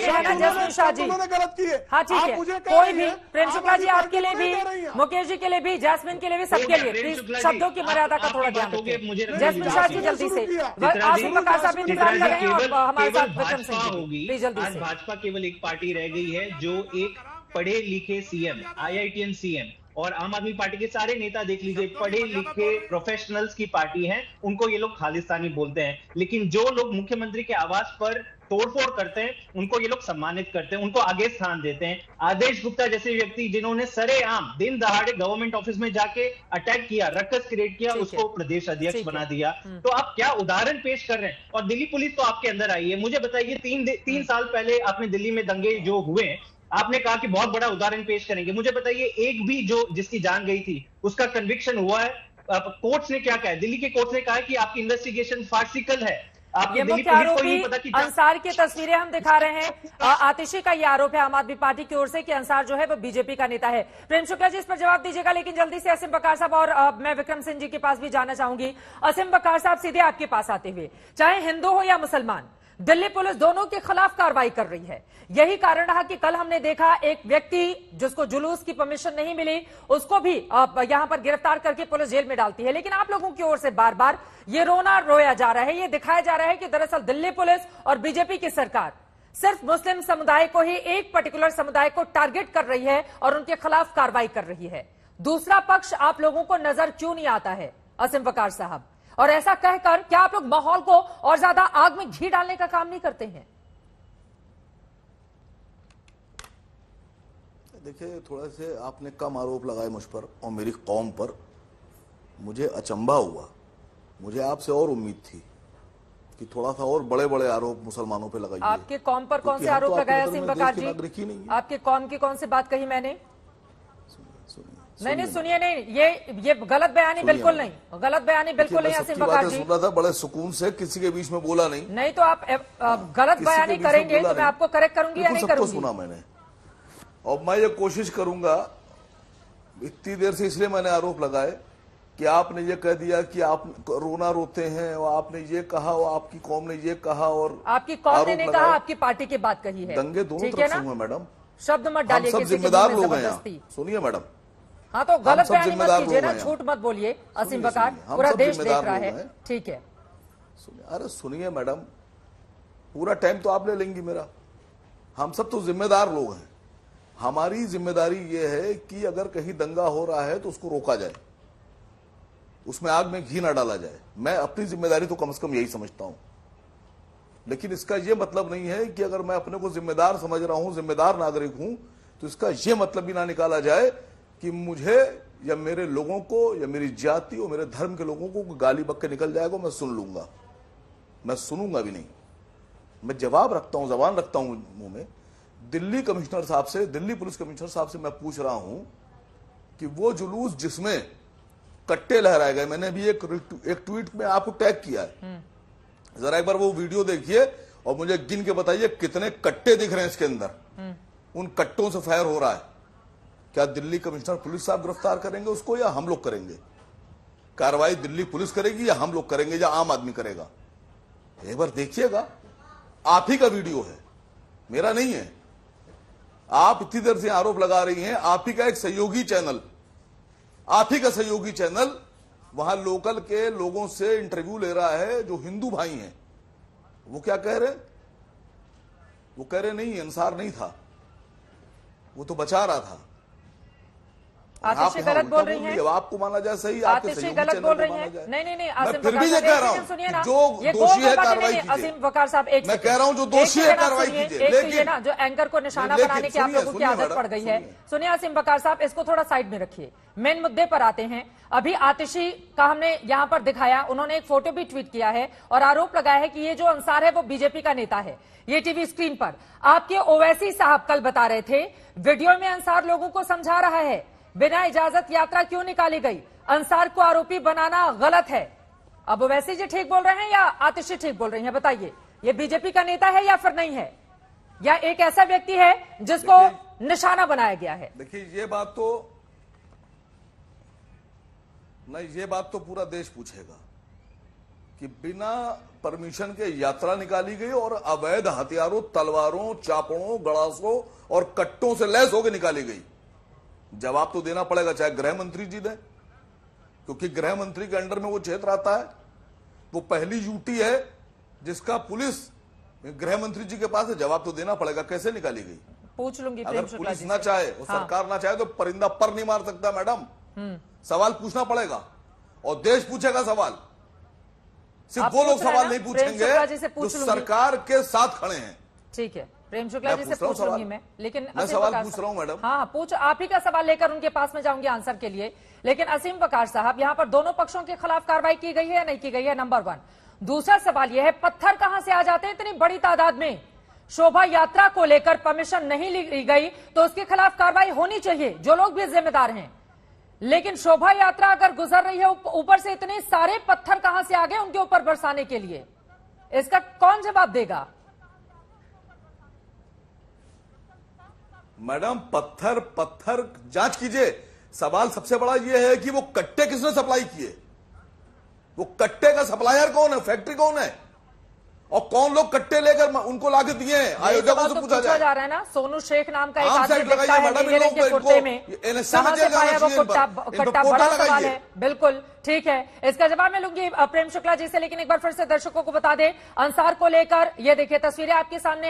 उन्होंने गलत किए। हाँ ठीक है, कोई भी, प्रेम शुक्ला जी आपके लिए भी, मुकेश जी के लिए भी, जैस्मिन के लिए भी, सबके लिए प्लीज शब्दों की मर्यादा का थोड़ा ध्यान रखिए। जैस्मिन शाह जी जल्दी से, आसिफ प्रकाश साहब इंतजार कर रहे हैं और हमारे साथ विक्रम सिंह जी, प्लीज जल्दी से। भाजपा केवल एक पार्टी रह गई है जो एक पढ़े लिखे सीएम, IITN सीएम और आम आदमी पार्टी के सारे नेता देख लीजिए, पढ़े लिखे प्रोफेशनल्स की पार्टी है। उनको ये लोग खालिस्तानी बोलते हैं, लेकिन जो लोग मुख्यमंत्री के आवास पर तोड़फोड़ करते हैं उनको ये लोग सम्मानित करते हैं, उनको आगे स्थान देते हैं। आदेश गुप्ता जैसे व्यक्ति जिन्होंने सरेआम दिन दहाड़े गवर्नमेंट ऑफिस में जाके अटैक किया, रक्कस क्रिएट किया, उसको प्रदेश अध्यक्ष बना दिया। तो आप क्या उदाहरण पेश कर रहे हैं? और दिल्ली पुलिस तो आपके अंदर आई है। मुझे बताइए, 3 साल पहले आपने दिल्ली में दंगे जो हुए, आपने कहा कि बहुत बड़ा उदाहरण पेश करेंगे। मुझे बताइए, एक भी जो जिसकी जान गई थी उसका कन्विक्शन हुआ है? कोर्ट्स ने क्या कहा है? दिल्ली के कोर्ट्स ने कहा है कि आपकी इन्वेस्टिगेशन फार्सिकल है। ये मुख्य आरोपी अंसार की तस्वीरें हम दिखा रहे हैं। आतिशी का ये आरोप है आम आदमी पार्टी की ओर से कि अंसार जो है वो बीजेपी का नेता है। प्रेम शुक्ला जी इस पर जवाब दीजिएगा, लेकिन जल्दी से असीम बकार साहब और मैं विक्रम सिंह जी के पास भी जाना चाहूंगी। असीम बकार साहब, सीधे आपके पास आते हुए, चाहे हिंदू हो या मुसलमान, दिल्ली पुलिस दोनों के खिलाफ कार्रवाई कर रही है। यही कारण रहा कि कल हमने देखा एक व्यक्ति जिसको जुलूस की परमिशन नहीं मिली, उसको भी यहां पर गिरफ्तार करके पुलिस जेल में डालती है। लेकिन आप लोगों की ओर से बार बार ये रोया जा रहा है, ये दिखाया जा रहा है कि दरअसल दिल्ली पुलिस और बीजेपी की सरकार सिर्फ मुस्लिम समुदाय को ही, एक पर्टिकुलर समुदाय को टारगेट कर रही है और उनके खिलाफ कार्रवाई कर रही है। दूसरा पक्ष आप लोगों को नजर क्यों नहीं आता है असीम वकार साहब? और ऐसा कहकर क्या आप लोग माहौल को और ज्यादा आग में घी डालने का काम नहीं करते हैं? देखिए, थोड़े से आपने कम आरोप लगाए मुझ पर और मेरी कौम पर। मुझे अचंभा हुआ, मुझे आपसे और उम्मीद थी कि थोड़ा सा और बड़े बड़े आरोप मुसलमानों पे लगाइए। आपके कौम पर कौन से आरोप लगाए असीम वकार जी? आपके कौम की कौन सी बात कही मैंने? नहीं, सुनिए, नहीं, ये गलत बयानी बिल्कुल नहीं, गलत बयानी बिल्कुल नहीं असीम वकार जी। सुन रहा था बड़े सुकून से, किसी के बीच में बोला नहीं। नहीं तो आप गलत बयानी करेंगे तो मैं आपको करेक्ट करूंगी या नहीं करूंगी? सुना मैंने, और मैं ये कोशिश करूंगा। इतनी देर से इसलिए मैंने आरोप लगाए कि आपने ये कह दिया कि आप रोना रोते हैं, और आपने ये कहा, और आपकी कौम ने ये कहा, और आपकी कौम ने नहीं कहा, आपकी पार्टी की बात कही है। दंगे दोनों तरफ से हुए मैडम, शब्द मत डालिए, सब जिम्मेदार लोग हैं। सुनिए मैडम, हाँ तो गलत बयानी मत कीजिए ना, झूठ मत बोलिए असीम वकार, पूरा देश देख रहा है। ठीक है, अरे सुनिए मैडम, पूरा टाइम तो आप ले लेंगी मेरा। हम सब तो जिम्मेदार लोग हैं। हमारी जिम्मेदारी ये है कि अगर कहीं दंगा हो रहा है तो उसको रोका जाए, उसमें आग में घी ना डाला जाए। मैं अपनी जिम्मेदारी तो कम से कम यही समझता हूं। लेकिन इसका यह मतलब नहीं है कि अगर मैं अपने को जिम्मेदार समझ रहा हूं, जिम्मेदार नागरिक हूं, तो इसका यह मतलब भी ना निकाला जाए कि मुझे या मेरे लोगों को या मेरी जाति और मेरे धर्म के लोगों को गाली बक के निकल जाएगा, मैं सुन लूंगा। मैं सुनूंगा भी नहीं। मैं जवाब रखता हूं, जबान रखता हूं मुंह में। दिल्ली कमिश्नर साहब से, दिल्ली पुलिस कमिश्नर साहब से मैं पूछ रहा हूं कि वो जुलूस जिसमें कट्टे लहराए गए, मैंने भी एक ट्वीट में आपको टैग किया है, जरा एक बार वो वीडियो देखिए और मुझे गिन के बताइए कितने कट्टे दिख रहे हैं इसके अंदर। उन कट्टों से फायर हो रहा है। क्या दिल्ली कमिश्नर पुलिस साहब गिरफ्तार करेंगे उसको, या हम लोग करेंगे? कार्रवाई दिल्ली पुलिस करेगी या हम लोग करेंगे या आम आदमी करेगा? एक बार देखिएगा। आप ही का वीडियो है, मेरा नहीं है। आप इतनी देर से आरोप लगा रही हैं, आप ही का एक सहयोगी चैनल, आप ही का सहयोगी चैनल वहां लोकल के लोगों से इंटरव्यू ले रहा है जो हिंदू भाई हैं। वो क्या कह रहे? वो कह रहे नहीं, अंसार नहीं था, वो तो बचा रहा था। आतिशी गलत बोल रही हैं। आपको माना जाए सही, आतिशी गलत बोल रही हैं। नहीं, आसिम फिर भी ये कह रहा हूं, सुनिए ना, जो दोषी है कार्रवाई कीजिए। असीम वकार साहब, एक मैं कह रहा हूं जो दोषी है कार्रवाई कीजिए। लेकिन ना, जो एंकर को निशाना बनाने की आप लोगों की आदत पड़ गई है। सुनिए आसिम वकार साहब, इसको थोड़ा साइड में रखिए, मेन मुद्दे पर आते हैं। अभी आतिशी का हमने यहां पर दिखाया, उन्होंने एक फोटो भी ट्वीट किया है और आरोप लगाया है कि ये जो अंसार है वो बीजेपी का नेता है। ये टीवी स्क्रीन पर आपके ओवैसी साहब कल बता रहे थे, वीडियो में अंसार लोगों को समझा रहा है बिना इजाजत यात्रा क्यों निकाली गई, अंसार को आरोपी बनाना गलत है। अब ओवैसी जी ठीक बोल रहे हैं या आतिशी ठीक बोल रही हैं? बताइए, ये बीजेपी का नेता है या फिर नहीं है, या एक ऐसा व्यक्ति है जिसको निशाना बनाया गया है? देखिए, ये बात तो नहीं, ये बात तो पूरा देश पूछेगा कि बिना परमिशन के यात्रा निकाली गई और अवैध हथियारों, तलवारों, चापड़ों, गड़ासों और कट्टों से लैस होकर निकाली गई। जवाब तो देना पड़ेगा, चाहे गृह मंत्री जी दें, क्योंकि गृह मंत्री के अंडर में वो क्षेत्र आता है। वो पहली यूटी है जिसका पुलिस गृह मंत्री जी के पास है। जवाब तो देना पड़ेगा, कैसे निकाली गई? पूछ लूंगी। अगर पुलिस ना चाहे और सरकार ना चाहे तो परिंदा पर नहीं मार सकता मैडम। सवाल पूछना पड़ेगा और देश पूछेगा सवाल। सिर्फ वो लोग सवाल नहीं पूछेंगे जो सरकार के साथ खड़े हैं। ठीक है, प्रेम शुक्ला जी से पूछ लूंगी मैं, लेकिन मैं सवाल पूछ रहा हूं मैडम। हाँ, पूछ, आप ही का सवाल लेकर उनके पास में जाऊंगी आंसर के लिए। लेकिन असीम वकार साहब, यहाँ पर दोनों पक्षों के खिलाफ कार्रवाई की गई है या नहीं की गई है, नंबर 1। दूसरा सवाल यह है, पत्थर कहां से आ जाते हैं इतनी बड़ी तादाद में? शोभा यात्रा को लेकर परमिशन नहीं ली गई तो उसके खिलाफ कार्रवाई होनी चाहिए, जो लोग भी जिम्मेदार हैं। लेकिन शोभा यात्रा अगर गुजर रही है, ऊपर से इतने सारे पत्थर कहां से आ गए उनके ऊपर बरसाने के लिए? इसका कौन जवाब देगा? मैडम, पत्थर जांच कीजिए। सवाल सबसे बड़ा यह है कि वो कट्टे किसने सप्लाई किए? वो कट्टे का सप्लायर कौन है? फैक्ट्री कौन है? और कौन लोग कट्टे लेकर उनको लाके दिए हैं? आयोजकों से पूछा जा रहा है ना। सोनू शेख नाम का एक आदमी दिखता है नीले रंग के कुर्ते में, कहां से पाया वो कट्टा? बड़ा सवाल है। बिल्कुल ठीक है, इसका जवाब मैं लूंगी प्रेम शुक्ला जी से। लेकिन एक बार फिर से दर्शकों को बता दें, अंसार को लेकर ये देखिए तस्वीरें आपके सामने हैं।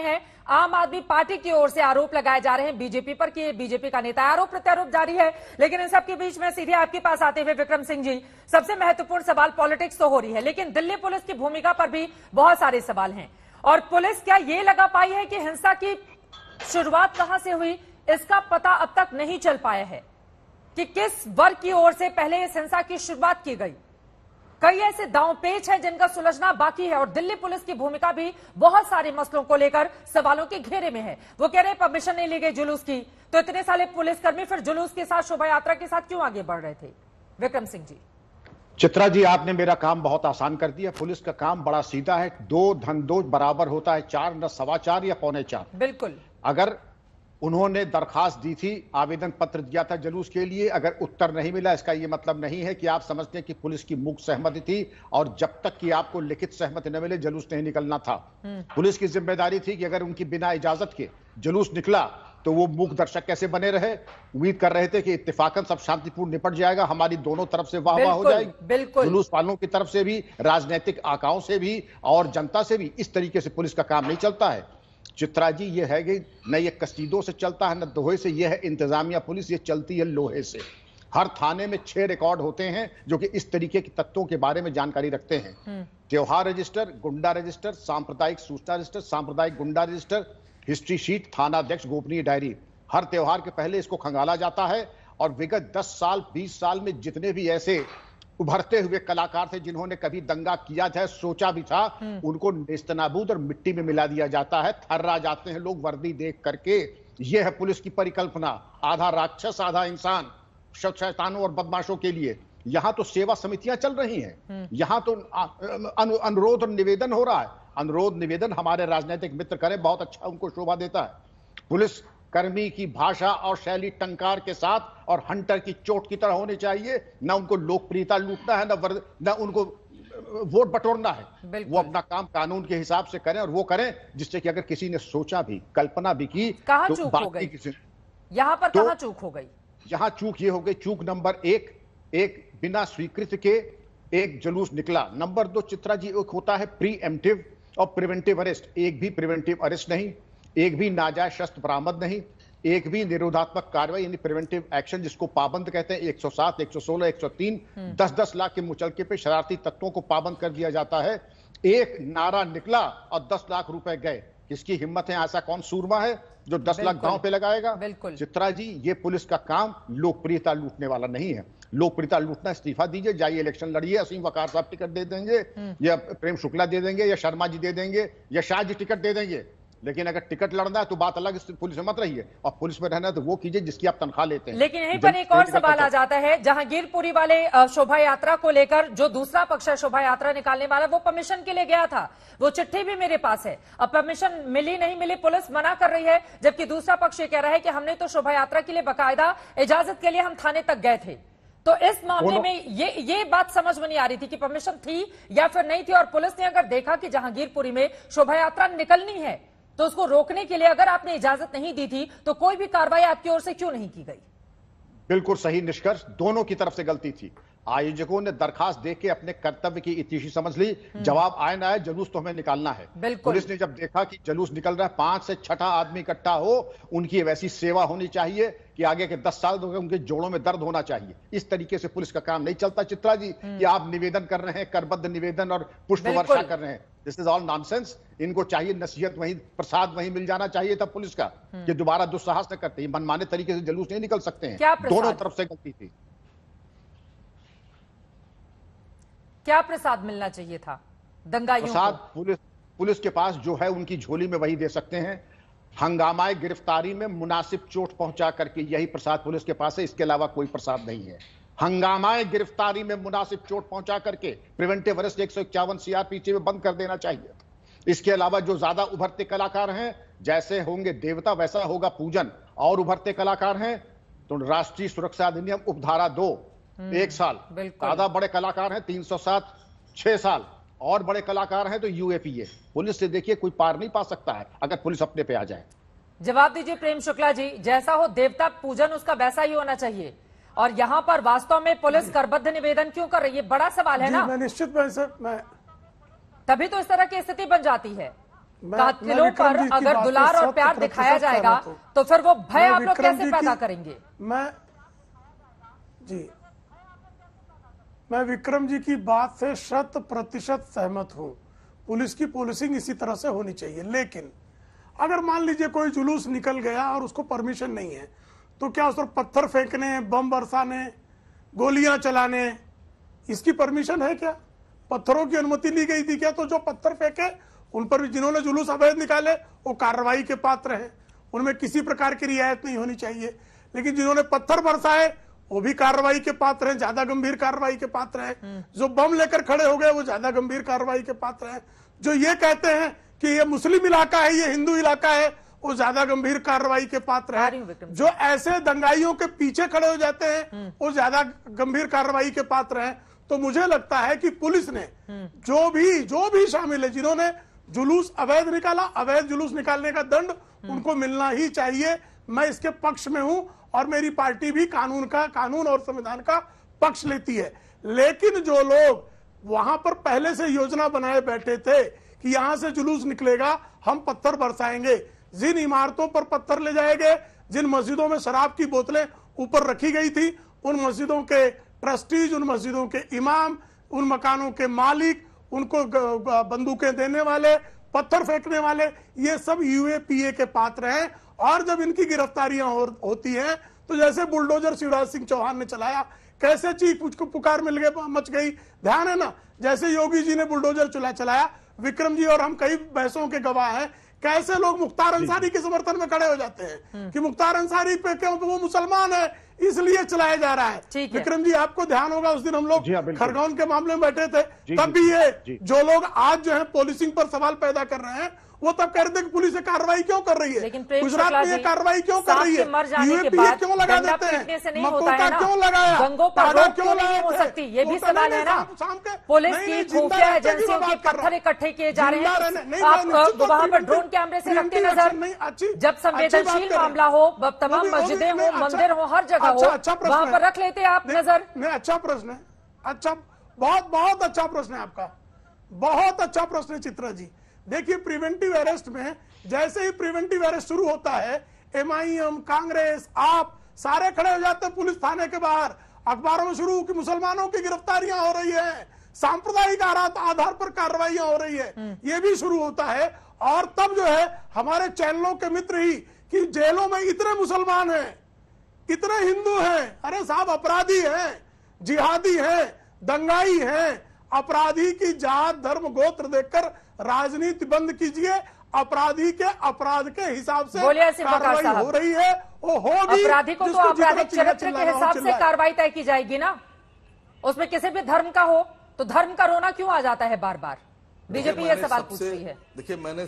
आम आदमी पार्टी की ओर से आरोप लगाए जा रहे हैं बीजेपी पर कि बीजेपी का नेता, आरोप प्रत्यारोप जारी है। लेकिन इन सबके बीच में सीधे आपके पास आते हुए विक्रम सिंह जी, सबसे महत्वपूर्ण सवाल पॉलिटिक्स तो हो रही है, लेकिन दिल्ली पुलिस की भूमिका पर भी बहुत सारे सवाल हैं। और पुलिस क्या ये लगा पाई है कि हिंसा की शुरुआत कहां से हुई, इसका पता अब तक नहीं चल पाया है कि किस वर्ग की ओर से पहले इस हिंसा की शुरुआत की गई। कई ऐसे दांवपेच हैं जिनका सुलझना बाकी है और दिल्ली पुलिस की भूमिका भी बहुत सारे मसलों को लेकर सवालों के घेरे में है। वो कह रहे हैं परमिशन नहीं ली गई जुलूस की, तो इतने सारे पुलिसकर्मी फिर जुलूस के साथ, शोभा यात्रा के साथ क्यों आगे बढ़ रहे थे? विक्रम सिंह जी। चित्रा जी, आपने मेरा काम बहुत आसान कर दिया। पुलिस का काम बड़ा सीधा है, 2 धन 2 बराबर होता है 4, न 4.25 या 3.25। बिल्कुल। अगर उन्होंने दरखास्त दी थी, आवेदन पत्र दिया था जुलूस के लिए, अगर उत्तर नहीं मिला, इसका यह मतलब नहीं है कि आप समझते हैं कि पुलिस की मूक सहमति थी और जब तक कि आपको लिखित सहमति न मिले जुलूस नहीं निकलना था। पुलिस की जिम्मेदारी थी कि अगर उनकी बिना इजाजत के जुलूस निकला तो वो मूक दर्शक कैसे बने रहे। उम्मीद कर रहे थे कि इत्तेफाकन सब शांतिपूर्ण निपट जाएगा, हमारी दोनों तरफ से वाह-वाह हो जाएगी, जुलूस वालों की तरफ से भी, राजनीतिक आकाओं से भी और जनता से भी। इस तरीके से पुलिस का काम नहीं चलता है चित्रा जी। ये है कि न ये कसीदों से चलता है न दोहे से, ये है इंतजामिया पुलिस, ये चलती है लोहे से। हर थाने में 6 रिकॉर्ड होते हैं जो कि इस तरीके के तत्वों के बारे में जानकारी रखते हैं। त्योहार रजिस्टर, गुंडा रजिस्टर, सांप्रदायिक सूचना रजिस्टर, सांप्रदायिक गुंडा रजिस्टर, हिस्ट्री शीट, थानाध्यक्ष गोपनीय डायरी। हर त्योहार के पहले इसको खंगाला जाता है और विगत 10 साल 20 साल में जितने भी ऐसे उभरते हुए कलाकार थे जिन्होंने कभी दंगा किया था, सोचा भी था, उनको नेस्तनाबूद और मिट्टी में मिला दिया जाता है। थर्रा जाते हैं लोग वर्दी देख करके। यह है पुलिस की परिकल्पना, आधा राक्षस आधा इंसान, शैतानों और बदमाशों के लिए। यहां तो सेवा समितियां चल रही हैं, यहां तो अनुरोध और निवेदन हो रहा है। अनुरोध निवेदन हमारे राजनीतिक मित्र करें, बहुत अच्छा उनको शोभा देता है। पुलिस कर्मी की भाषा और शैली टंकार के साथ और हंटर की चोट की तरह होनी चाहिए। न उनको लोकप्रियता लूटना है, न उनको वोट बटोरना है। वो अपना काम कानून के हिसाब से करें और वो करें जिससे कि अगर किसी ने सोचा भी, कल्पना भी की, कहां चूक हो गई? यहां पर कहां चूक हो गई? यहां चूक ये हो गई, चूक नंबर 1, एक बिना स्वीकृत के एक जुलूस निकला। नंबर 2 चित्रा जी, एक होता है प्रीएम्प्टिव और प्रिवेंटिव अरेस्ट। एक भी प्रिवेंटिव अरेस्ट नहीं, एक भी नाजायज शस्त्र बरामद नहीं, एक भी निरोधात्मक कार्रवाई यानी प्रिवेंटिव एक्शन जिसको पाबंद कहते हैं, 107, 116, 103, 10-10 लाख के मुचलके पे शरारती तत्वों को पाबंद कर दिया जाता है। एक नारा निकला और 10 लाख रुपए गए। किसकी हिम्मत है? ऐसा कौन सूरमा है जो 10 लाख दांव पे लगाएगा? चित्रा जी, ये पुलिस का काम लोकप्रियता लूटने वाला नहीं है। लोकप्रियता लूटना, इस्तीफा दीजिए, जाइए इलेक्शन लड़िए, असीम वकार साहब टिकट दे देंगे या प्रेम शुक्ला दे देंगे या शर्मा जी दे देंगे या शाह जी टिकट दे देंगे। लेकिन अगर टिकट लड़ना है तो बात अलग, पुलिस में मत रहिए और पुलिस में रहना है तो वो कीजिए जिसकी आप तनख्वाह लेते हैं। लेकिन यहीं पर एक और सवाल आ जाता है, जहांगीरपुरी वाले शोभा यात्रा को लेकर जो दूसरा पक्ष है शोभा यात्रा निकालने वाला, वो परमिशन के लिए गया था, वो चिट्ठी भी मेरे पास है। अब परमिशन मिली नहीं मिली, पुलिस मना कर रही है, जबकि दूसरा पक्ष ये कह रहा है कि हमने तो शोभा यात्रा के लिए बाकायदा इजाजत के लिए हम थाने तक गए थे। तो इस मामले में ये बात समझ में नहीं आ रही थी कि परमिशन थी या फिर नहीं थी। और पुलिस ने अगर देखा कि जहांगीरपुरी में शोभा यात्रा निकलनी है तो उसको रोकने के लिए अगर आपने इजाजत नहीं दी थी तो कोई भी कार्रवाई आपकी ओर से क्यों नहीं की गई? बिल्कुल सही निष्कर्ष, दोनों की तरफ से गलती थी। आयोजकों ने दरखास्त देके अपने कर्तव्य की इतिशी समझ ली, जवाब आए ना आए, जुलूस तो हमें निकालना है। पुलिस ने जब देखा कि जुलूस निकल रहा है, 5 से 6 आदमी इकट्ठा हो, उनकी वैसी सेवा होनी चाहिए कि आगे के 10 साल उनके जोड़ों में दर्द होना चाहिए। इस तरीके से पुलिस का काम नहीं चलता चित्रा जी, कि आप निवेदन कर रहे हैं, करबद्ध निवेदन और पुष्प वर्षा कर रहे हैं। This is all nonsense. इनको चाहिए नसीहत वहीं, प्रसाद वहीं मिल जाना चाहिए था पुलिस का, कि दोबारा दुस्साहस न करते। मनमाने तरीके से जुलूस नहीं निकल सकते हैं, दोनों तरफ से गलती थी। क्या प्रसाद मिलना चाहिए था दंगाइयों को? प्रसाद पुलिस के पास जो है उनकी झोली में वही दे सकते हैं। हंगामाए गिरफ्तारी में मुनासिब चोट पहुंचा करके यही प्रसाद पुलिस के पास है, इसके अलावा कोई प्रसाद नहीं है। हंगामाए गिरफ्तारी में मुनासिब चोट पहुंचा करके प्रिवेंटिव अरेस्ट 151 सीआरपीसी में बंद कर देना चाहिए। इसके अलावा जो ज्यादा उभरते कलाकार हैं, जैसे होंगे देवता वैसा होगा पूजन, और उभरते कलाकार हैं तो राष्ट्रीय सुरक्षा अधिनियम उपधारा 2 1 साल, ज्यादा बड़े कलाकार हैं 307 6 साल, और बड़े कलाकार हैं तो यूएपीए। पुलिस से देखिए कोई पार नहीं पा सकता है अगर पुलिस अपने पे आ जाए। जवाब दीजिए प्रेम शुक्ला जी, जैसा हो देवता पूजन उसका वैसा ही होना चाहिए, और यहाँ पर वास्तव में पुलिस करबद्ध निवेदन क्यों कर रही है? बड़ा सवाल है ना। मैं निश्चित मैं तभी तो इस तरह की स्थिति बन जाती है। कातिलों पर अगर दुलार और प्यार दिखाया जाएगा तो फिर वो भय आप लोग कैसे पैदा करेंगे? मैं विक्रम जी की बात से 100% सहमत हूं। पुलिस की पोलिसिंग इसी तरह से होनी चाहिए, लेकिन अगर मान लीजिए कोई जुलूस निकल गया और उसको परमिशन नहीं है, तो क्या उस पर पत्थर फेंकने, बम बरसाने, गोलियां चलाने, इसकी परमिशन है क्या? पत्थरों की अनुमति ली गई थी क्या? तो जो पत्थर फेंके उन पर भी, जिन्होंने जुलूस अवैध निकाले वो कार्रवाई के पात्र हैं, उनमें किसी प्रकार की रियायत नहीं होनी चाहिए। लेकिन जिन्होंने पत्थर बरसाए वो भी कार्रवाई के पात्र हैं, ज्यादा गंभीर कार्रवाई के पात्र हैं। जो बम लेकर खड़े हो गए वो ज्यादा गंभीर कार्रवाई के पात्र हैं। जो ये कहते हैं कि ये मुस्लिम इलाका है, ये हिंदू इलाका है, वो ज्यादा गंभीर कार्रवाई के पात्र है। जो ऐसे दंगाइयों के पीछे खड़े हो जाते हैं वो ज्यादा गंभीर कार्रवाई के पात्र हैं। तो मुझे लगता है कि पुलिस ने जो भी शामिल है, जिन्होंने जुलूस अवैध निकाला, अवैध जुलूस निकालने का दंड उनको मिलना ही चाहिए। मैं इसके पक्ष में हूं और मेरी पार्टी भी कानून और संविधान का पक्ष लेती है। लेकिन जो लोग वहां पर पहले से योजना बनाए बैठे थे कि यहां से जुलूस निकलेगा, हम पत्थर बरसाएंगे, जिन इमारतों पर पत्थर ले जाएंगे, जिन मस्जिदों में शराब की बोतलें ऊपर रखी गई थी, उन मस्जिदों के ट्रस्टीज, उन मस्जिदों के इमाम, उन मकानों के मालिक, उनको बंदूकें देने वाले, पत्थर फेंकने वाले, ये सब यूएपीए के पात्र हैं। और जब इनकी गिरफ्तारियां होती हैं तो जैसे बुलडोजर शिवराज सिंह चौहान ने चलाया, कैसे चीख पुकार मच गई, ध्यान है ना? जैसे योगी जी ने बुलडोजर चलाया, विक्रम जी और हम कई बहसों के गवाह हैं, कैसे लोग मुख्तार अंसारी के समर्थन में खड़े हो जाते हैं कि मुख्तार अंसारी पे क्यों, वो मुसलमान है इसलिए चलाया जा रहा है। विक्रम जी आपको ध्यान होगा उस दिन हम लोग खरगोन के मामले में बैठे थे, तब भी ये जो लोग आज जो है पोलिसिंग पर सवाल पैदा कर रहे हैं वो तब कह रहे थे कि पुलिस ये कार्रवाई क्यों कर रही है, गुजरात में ये कार्रवाई क्यों कर रही है, यूएपीए क्यों लगा देते हैं, मकोका क्यों लगाया, दंगों पर रोक क्यों नहीं हो सकती, ये भी सवाल है ना। पुलिस की खुफिया एजेंसियों के पत्थर इकट्ठे किए जा रहे हैं, आप वहां पर ड्रोन कैमरे से रखते नजर, जब संवेदनशील मामला हो, तमाम मस्जिदें हो, मंदिर हो, हर जगह हो, वहां पर रख लेते आप नजर। अच्छा प्रश्न है, अच्छा, बहुत अच्छा प्रश्न है आपका, बहुत अच्छा प्रश्न है चित्रा जी। देखिए प्रिवेंटिव अरेस्ट में जैसे ही प्रिवेंटिव अरेस्ट शुरू होता है, एमआईएम, कांग्रेस, आप सारे खड़े हो जाते हैं पुलिस थाने के बाहर, अखबारों में शुरू कि मुसलमानों की गिरफ्तारियां हो रही है, सांप्रदायिक आधार पर कार्रवाइयां हो रही है, ये भी शुरू होता है। और तब जो है हमारे चैनलों के मित्र ही कि जेलों में इतने मुसलमान हैं, इतने हिंदू हैं, अरे साहब अपराधी हैं, जिहादी हैं, दंगाई हैं, अपराधी की जात, धर्म, गोत्र देखकर राजनीति बंद कीजिए, अपराधी के अपराध के हिसाब से कार्रवाई हो रही है, वो होगी। अपराधी को तो आपराधिक चरित्र के हिसाब से कार्रवाई तय की जाएगी ना, उसमें किसी भी धर्म का हो तो धर्म का रोना क्यों आ जाता है बार बार? बीजेपी ये सवाल पूछ रही है। देखिए मैंने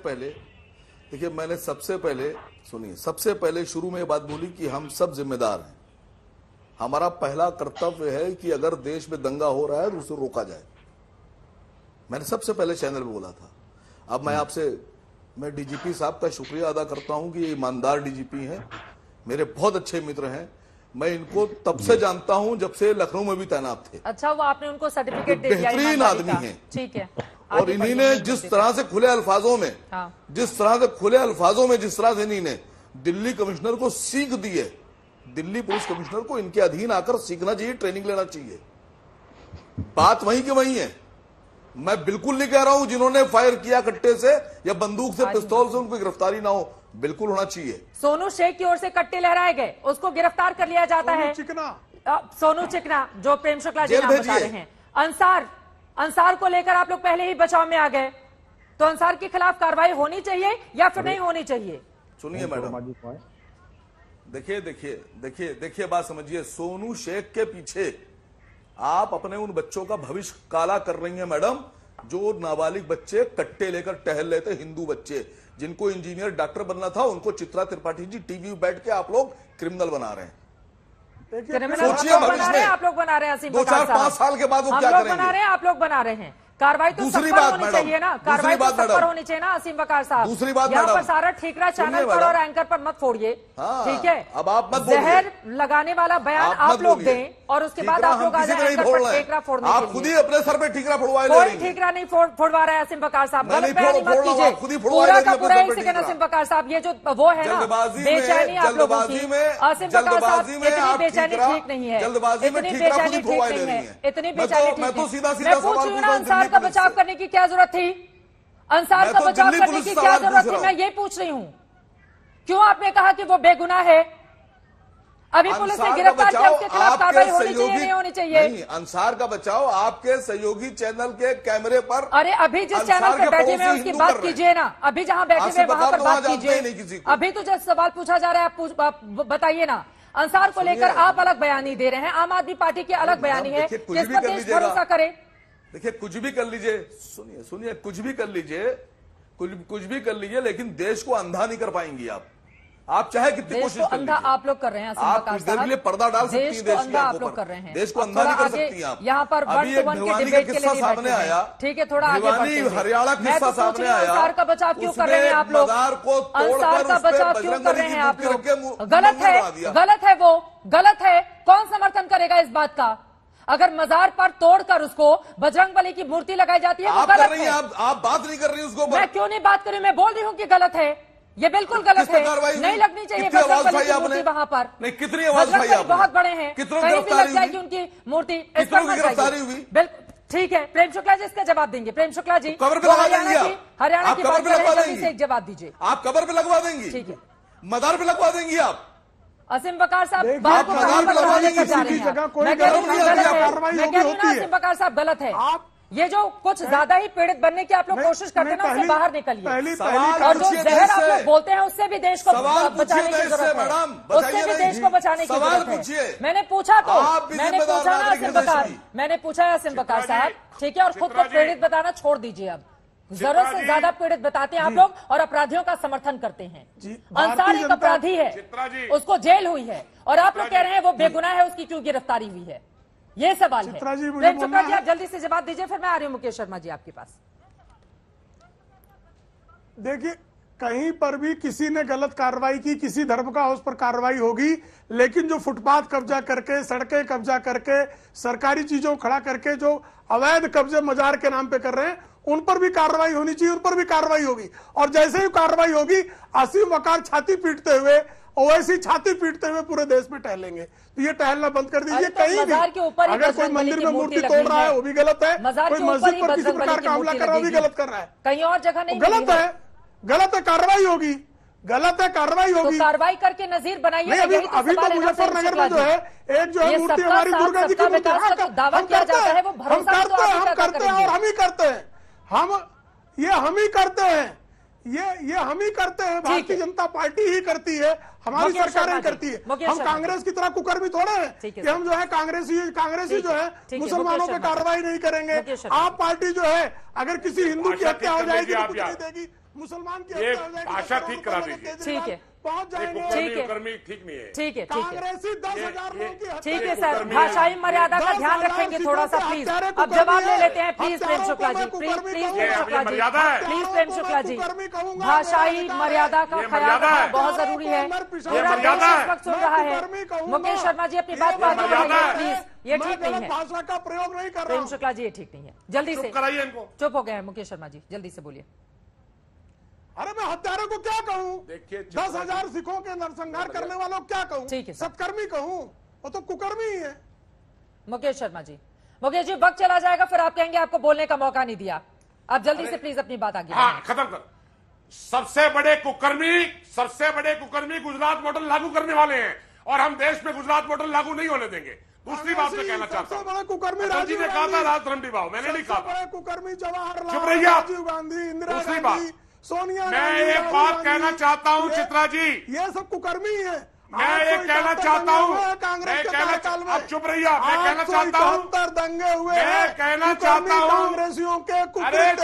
सबसे पहले सुनिए, सबसे पहले शुरू में बात बोली कि हम सब जिम्मेदार हैं, हमारा पहला कर्तव्य है कि अगर देश में दंगा हो रहा है तो उसे रोका जाए। मैंने सबसे पहले चैनल में बोला था। अब मैं डीजीपी साहब का शुक्रिया अदा करता हूं कि ये ईमानदार डीजीपी हैं, मेरे बहुत अच्छे मित्र हैं, मैं इनको तब से जानता हूं जब से लखनऊ में भी तैनात थे। अच्छा, वो आपने उनको सर्टिफिकेट दे दिया, बेहतरीन आदमी हैं, ठीक है। और इन्हीं ने जिस तरह से खुले अल्फाजों में जिस तरह से इन्हीं ने दिल्ली कमिश्नर को सीख दी है, दिल्ली पुलिस कमिश्नर को इनके अधीन आकर सीखना चाहिए, ट्रेनिंग लेना चाहिए। बात वहीं की वहीं है। मैं बिल्कुल नहीं कह रहा हूं जिन्होंने फायर किया कट्टे से या बंदूक से, पिस्तौल से, उनको गिरफ्तारी ना हो, बिल्कुल होना चाहिए। सोनू शेख की ओर से कट्टे लहराए गए, उसको गिरफ्तार कर लिया जाता है। सोनू चिकना जो प्रेम शुक्ला जी नाम बता रहे हैं। अंसार को लेकर आप लोग पहले ही बचाव में आ गए, तो अंसार के खिलाफ कार्रवाई होनी चाहिए या फिर नहीं होनी चाहिए? सुनिए मैडम, देखिए बात समझिए। सोनू शेख के पीछे आप अपने उन बच्चों का भविष्य काला कर रही हैं मैडम, जो नाबालिग बच्चे कट्टे लेकर टहल रहे थे, हिंदू बच्चे जिनको इंजीनियर, डॉक्टर बनना था, उनको चित्रा त्रिपाठी जी टीवी बैठ के आप लोग क्रिमिनल बना रहे हैं। सोचिए भविष्य में आप लोग बना रहे हैं, 2-4-5 साल के बाद वो क्या करेंगे? बना रहे हैं, आप लोग बना रहे हैं। कार्रवाई तो सब पर होनी चाहिए ना, कार्रवाई तो सब पर होनी चाहिए ना असीम वकार साहब। दूसरी बात यहाँ पर सारा ठीकरा चैनल पर और एंकर पर मत फोड़िए, ठीक है? अब आप मत जहर लगाने वाला बयान आप लोग दें और उसके बाद आप लोग आ जाए एंकर पर ठीकरा फोड़ने के लिए। आप खुद ही अपने सर पे ठीकरा फोड़वाए, कोई ठीकरा नहीं फोड़वा रहा है असीम वकार साहब, गलत बयानी मत कीजिए। पूरा का पूरा एक सेकंड असीम वकार साहब, ये जो वो है ना बेचैनी आप लोगों की, असीम वकार साहब इतनी बेचैनी ठीक नहीं है, इतनी बेचैनी ठीक नहीं है, इतनी बेचैनी ठीक नहीं। मैं पूछ रही हूँ ना, अंसार का बचाव करने की क्या जरूरत थी? अंसार का बचाव करने की क्या जरूरत थी? मैं ये पूछ रही हूँ, क्यों आपने कहा कि वो बेगुनाह है? अभी पुलिस ने गिरफ्तार किया, उसके खिलाफ कार्रवाई होनी चाहिए नहीं होनी चाहिए? नहीं, अंसार का बचाव आपके सहयोगी चैनल के कैमरे पर। अरे अभी जिस चैनल पे बैठे हुए उसकी बात कीजिए ना, अभी जहां बैठे हुए वहां पर बात कीजिए। अभी तो जब सवाल पूछा जा रहा है आप बताइए ना। अंसार को लेकर आप अलग बयानी दे रहे हैं, आम आदमी पार्टी की अलग बयानी है, जिस पर देश भरोसा करे। देखिए कुछ भी कर लीजिए, सुनिए कुछ भी कर लीजिए, कुछ भी कर लीजिए, लेकिन देश को अंधा नहीं कर पाएंगी आप चाहे कितनी कोशिश कर लीजिए। आप लोग कर रहे हैं, आप कुछ देर के लिए पर्दा डाल सकती हैं देश के आप लोग कर रहे हैं, देश को अंधा नहीं कर सकती आप। यहाँ पर अभी एक भिवानी का किस्सा सामने आया, ठीक है, थोड़ा आगे बढ़ते हैं। हरियाणा किस्सा सामने आया, अंसार का बचाव क्यों कर रहे हैं आप लोग? अंसार का बचाव क्यों कर रहे हैं आप लोग? गलत है, गलत है, वो गलत है। कौन समर्थन करेगा इस बात का? अगर मजार पर तोड़कर उसको बजरंगबली की मूर्ति लगाई जाती है, वो गलत है। आप बात नहीं कर रही उसको। मैं क्यों नहीं बात कर रही? मैं बोल रही हूँ कि गलत है, ये बिल्कुल गलत है, नहीं लगनी चाहिए बजरंगबली की मूर्ति वहां पर। नहीं, कितनी आवाज उठाई आपने? बहुत बड़े हैं, कहीं भी लग जाएगी उनकी मूर्ति, इस पर मत जाइए। बिल्कुल ठीक है, प्रेम शुक्ला जी इसका जवाब देंगे। प्रेम शुक्ला जी हरियाणा की बात करें, से एक जवाब दीजिए। आप कबर पे लगवा देंगी? ठीक है, मदार पे लगवा देंगी आप? असीम वकार साहब बात को कहां पर लेकर जा रहे हैं? मैं कह रही हूँ ना असीम वकार साहब गलत है। ये जो कुछ ज्यादा ही पीड़ित बनने की आप लोग कोशिश करते हैं ना, उससे बाहर निकलिए। और जो जहर आप लोग बोलते हैं उससे भी देश को बचाने की जरूरत है, उससे भी देश को बचाने की जरूरत है। मैंने पूछा तो मैंने पूछा ना असीम वकार, मैंने पूछा है असीम वकार साहब, ठीक है? और खुद को पीड़ित बताना छोड़ दीजिए अब। जरूरत से ज्यादा पीड़ित बताते हैं आप लोग और अपराधियों का समर्थन करते हैं। अंसार एक अपराधी है, उसको जेल हुई है और आप लोग कह रहे हैं वो बेगुनाह है, उसकी क्यों गिरफ्तारी हुई है? ये सवाल है। प्रेम शुक्ला जी आप जल्दी से जवाब दीजिए, फिर मैं आ रही हूं मुकेश शर्मा जी आपके पास। देखिए कहीं पर भी किसी ने गलत कार्रवाई की, किसी धर्म का उस पर कार्रवाई होगी, लेकिन जो फुटपाथ कब्जा करके, सड़कें कब्जा करके, सरकारी चीजों खड़ा करके जो अवैध कब्जे मजार के नाम पे कर रहे हैं, उन पर भी कार्रवाई होनी चाहिए, उन पर भी कार्रवाई होगी। और जैसे ही कार्रवाई होगी, असीम वकार छाती पीटते हुए, ओवैसी छाती पीटते हुए पूरे देश में टहलेंगे। तो ये टहलना बंद कर दीजिए। कहीं भी अगर कोई मंदिर में मूर्ति तोड़ रहा है वो भी गलत है, कोई मस्जिद पर किसी प्रकार का हमला कर रहा है वो भी गलत कर रहा है, कहीं और जगह नहीं गलत है, गलत है, कार्रवाई होगी, गलत है, कार्रवाई होगी। तो कार्रवाई करके नजीर बनाइए। अभी तो मुजफ्फरनगर में जो है एक जो है मूर्ति हमारी दुर्गा जी की मूर्ति, दावा किया जाता है वो भरोसा हम करते हैं और हम ही करते हैं, हम ही करते हैं, ये हम ही करते हैं। भारतीय जनता पार्टी ही करती है, हमारी सरकारें करती है। हम कांग्रेस की तरह कुकर्मी थोड़े हैं कि हम जो है कांग्रेसी जो है मुसलमानों पे कार्रवाई नहीं करेंगे। आप पार्टी जो है अगर किसी हिंदू की हत्या हो जाएगी तो कुछ नहीं देगी, मुसलमान की हत्या हो जाएगी भाषा ठीक करा दीजिए। ठीक है, पहुंच जाएंगे। ठीक नहीं है, ठीक है, कांग्रेसी 10,000 लोगों की हत्या। ठीक है सर, भाषाई मर्यादा का ध्यान रखेंगे थोड़ा सा प्लीज। अब जवाब ले लेते हैं please Prem Shukla ji, please Prem Shukla ji, please Prem Shukla ji. भाषाई मर्यादा का ख्याल रखना बहुत जरूरी है, पूरा देश इस वक्त सुन रहा है। मुकेश शर्मा जी अपनी बात प्लीज, ये ठीक नहीं है, भाषा का प्रयोग नहीं कर रहा। प्रेम शुक्ला जी ये ठीक नहीं है, जल्दी से चुप हो गए हैं मुकेश शर्मा जी, जल्दी से बोलिए। अरे मैं हत्यारों को क्या कहूँ? 10,000 सिखों के नरसंहार करने वालों को क्या कहूँ? ठीक है, सत्कर्मी कहूँ? वो तो कुकर्मी ही है। मुकेश शर्मा जी, मुकेश जी वक्त चला जाएगा, फिर आप कहेंगे आपको बोलने का मौका नहीं दिया। आप जल्दी से प्लीज अपनी बात आगे खत्म कर। सबसे बड़े कुकर्मी गुजरात मॉडल लागू करने वाले हैं और हम देश में गुजरात मॉडल लागू नहीं होने देंगे। दूसरी बात मैं कहना चाहता हूँ, बड़ा कुकर्मी राजीव ने कहा था राजधर्म निभाओ, मैंने नहीं कहा। बड़े कुकर्मी जवाहरलाल, चुप रहिए, राजीव गांधी, इंदिरा गांधी, सोनिया गांधी। मैं एक बात कहना चाहता हूँ चित्रा जी, ये सब कुकर्मी है। मैं एक कहना चाहता हूँ, अब चुप रहिए, मैं कहना चाहता हूँ, दंगे हुए, मैं कहना चाहता हूँ कांग्रेसियों के कुकृत्य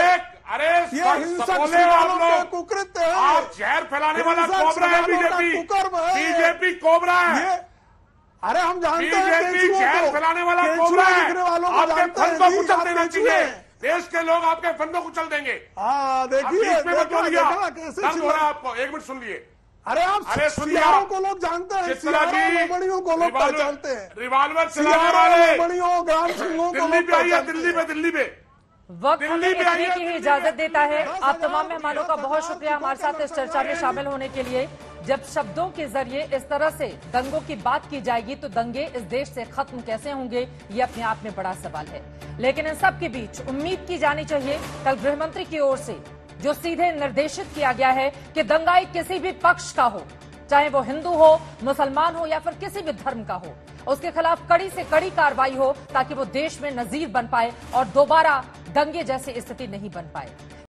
आप जहर फैलाने वाला कोबरा है बीजेपी कोबरा है। अरे हम जानते हैं बीजेपी जहर फैलाने वाला कोबरा है, आपके फंड को कुचल देना चाहिए। देश के लोग आपके फंदों को चल देंगे। देखिए कैसे दर्द हो रहा है आपको, एक मिनट सुन लिए। अरे सियारों को लोग जानते हैं, लोमड़ियों को लोग पहचानते हैं, रिवाल्वर चलाने वाले ग्राम सिंहों को दिल्ली पे आइए, दिल्ली पे वक्त हमें इतने की ही इजाजत देता है। आप तमाम मेहमानों का बहुत शुक्रिया हमारे साथ इस चर्चा में शामिल होने के लिए। जब शब्दों के जरिए इस तरह से दंगों की बात की जाएगी तो दंगे इस देश से खत्म कैसे होंगे, ये अपने आप में बड़ा सवाल है। लेकिन इन सब के बीच उम्मीद की जानी चाहिए कल गृहमंत्री की ओर से जो सीधे निर्देशित किया गया है कि दंगाई किसी भी पक्ष का हो, चाहे वो हिंदू हो, मुसलमान हो या फिर किसी भी धर्म का हो, उसके खिलाफ कड़ी से कड़ी कार्रवाई हो ताकि वो देश में नजीर बन पाए और दोबारा दंगे जैसी स्थिति नहीं बन पाए।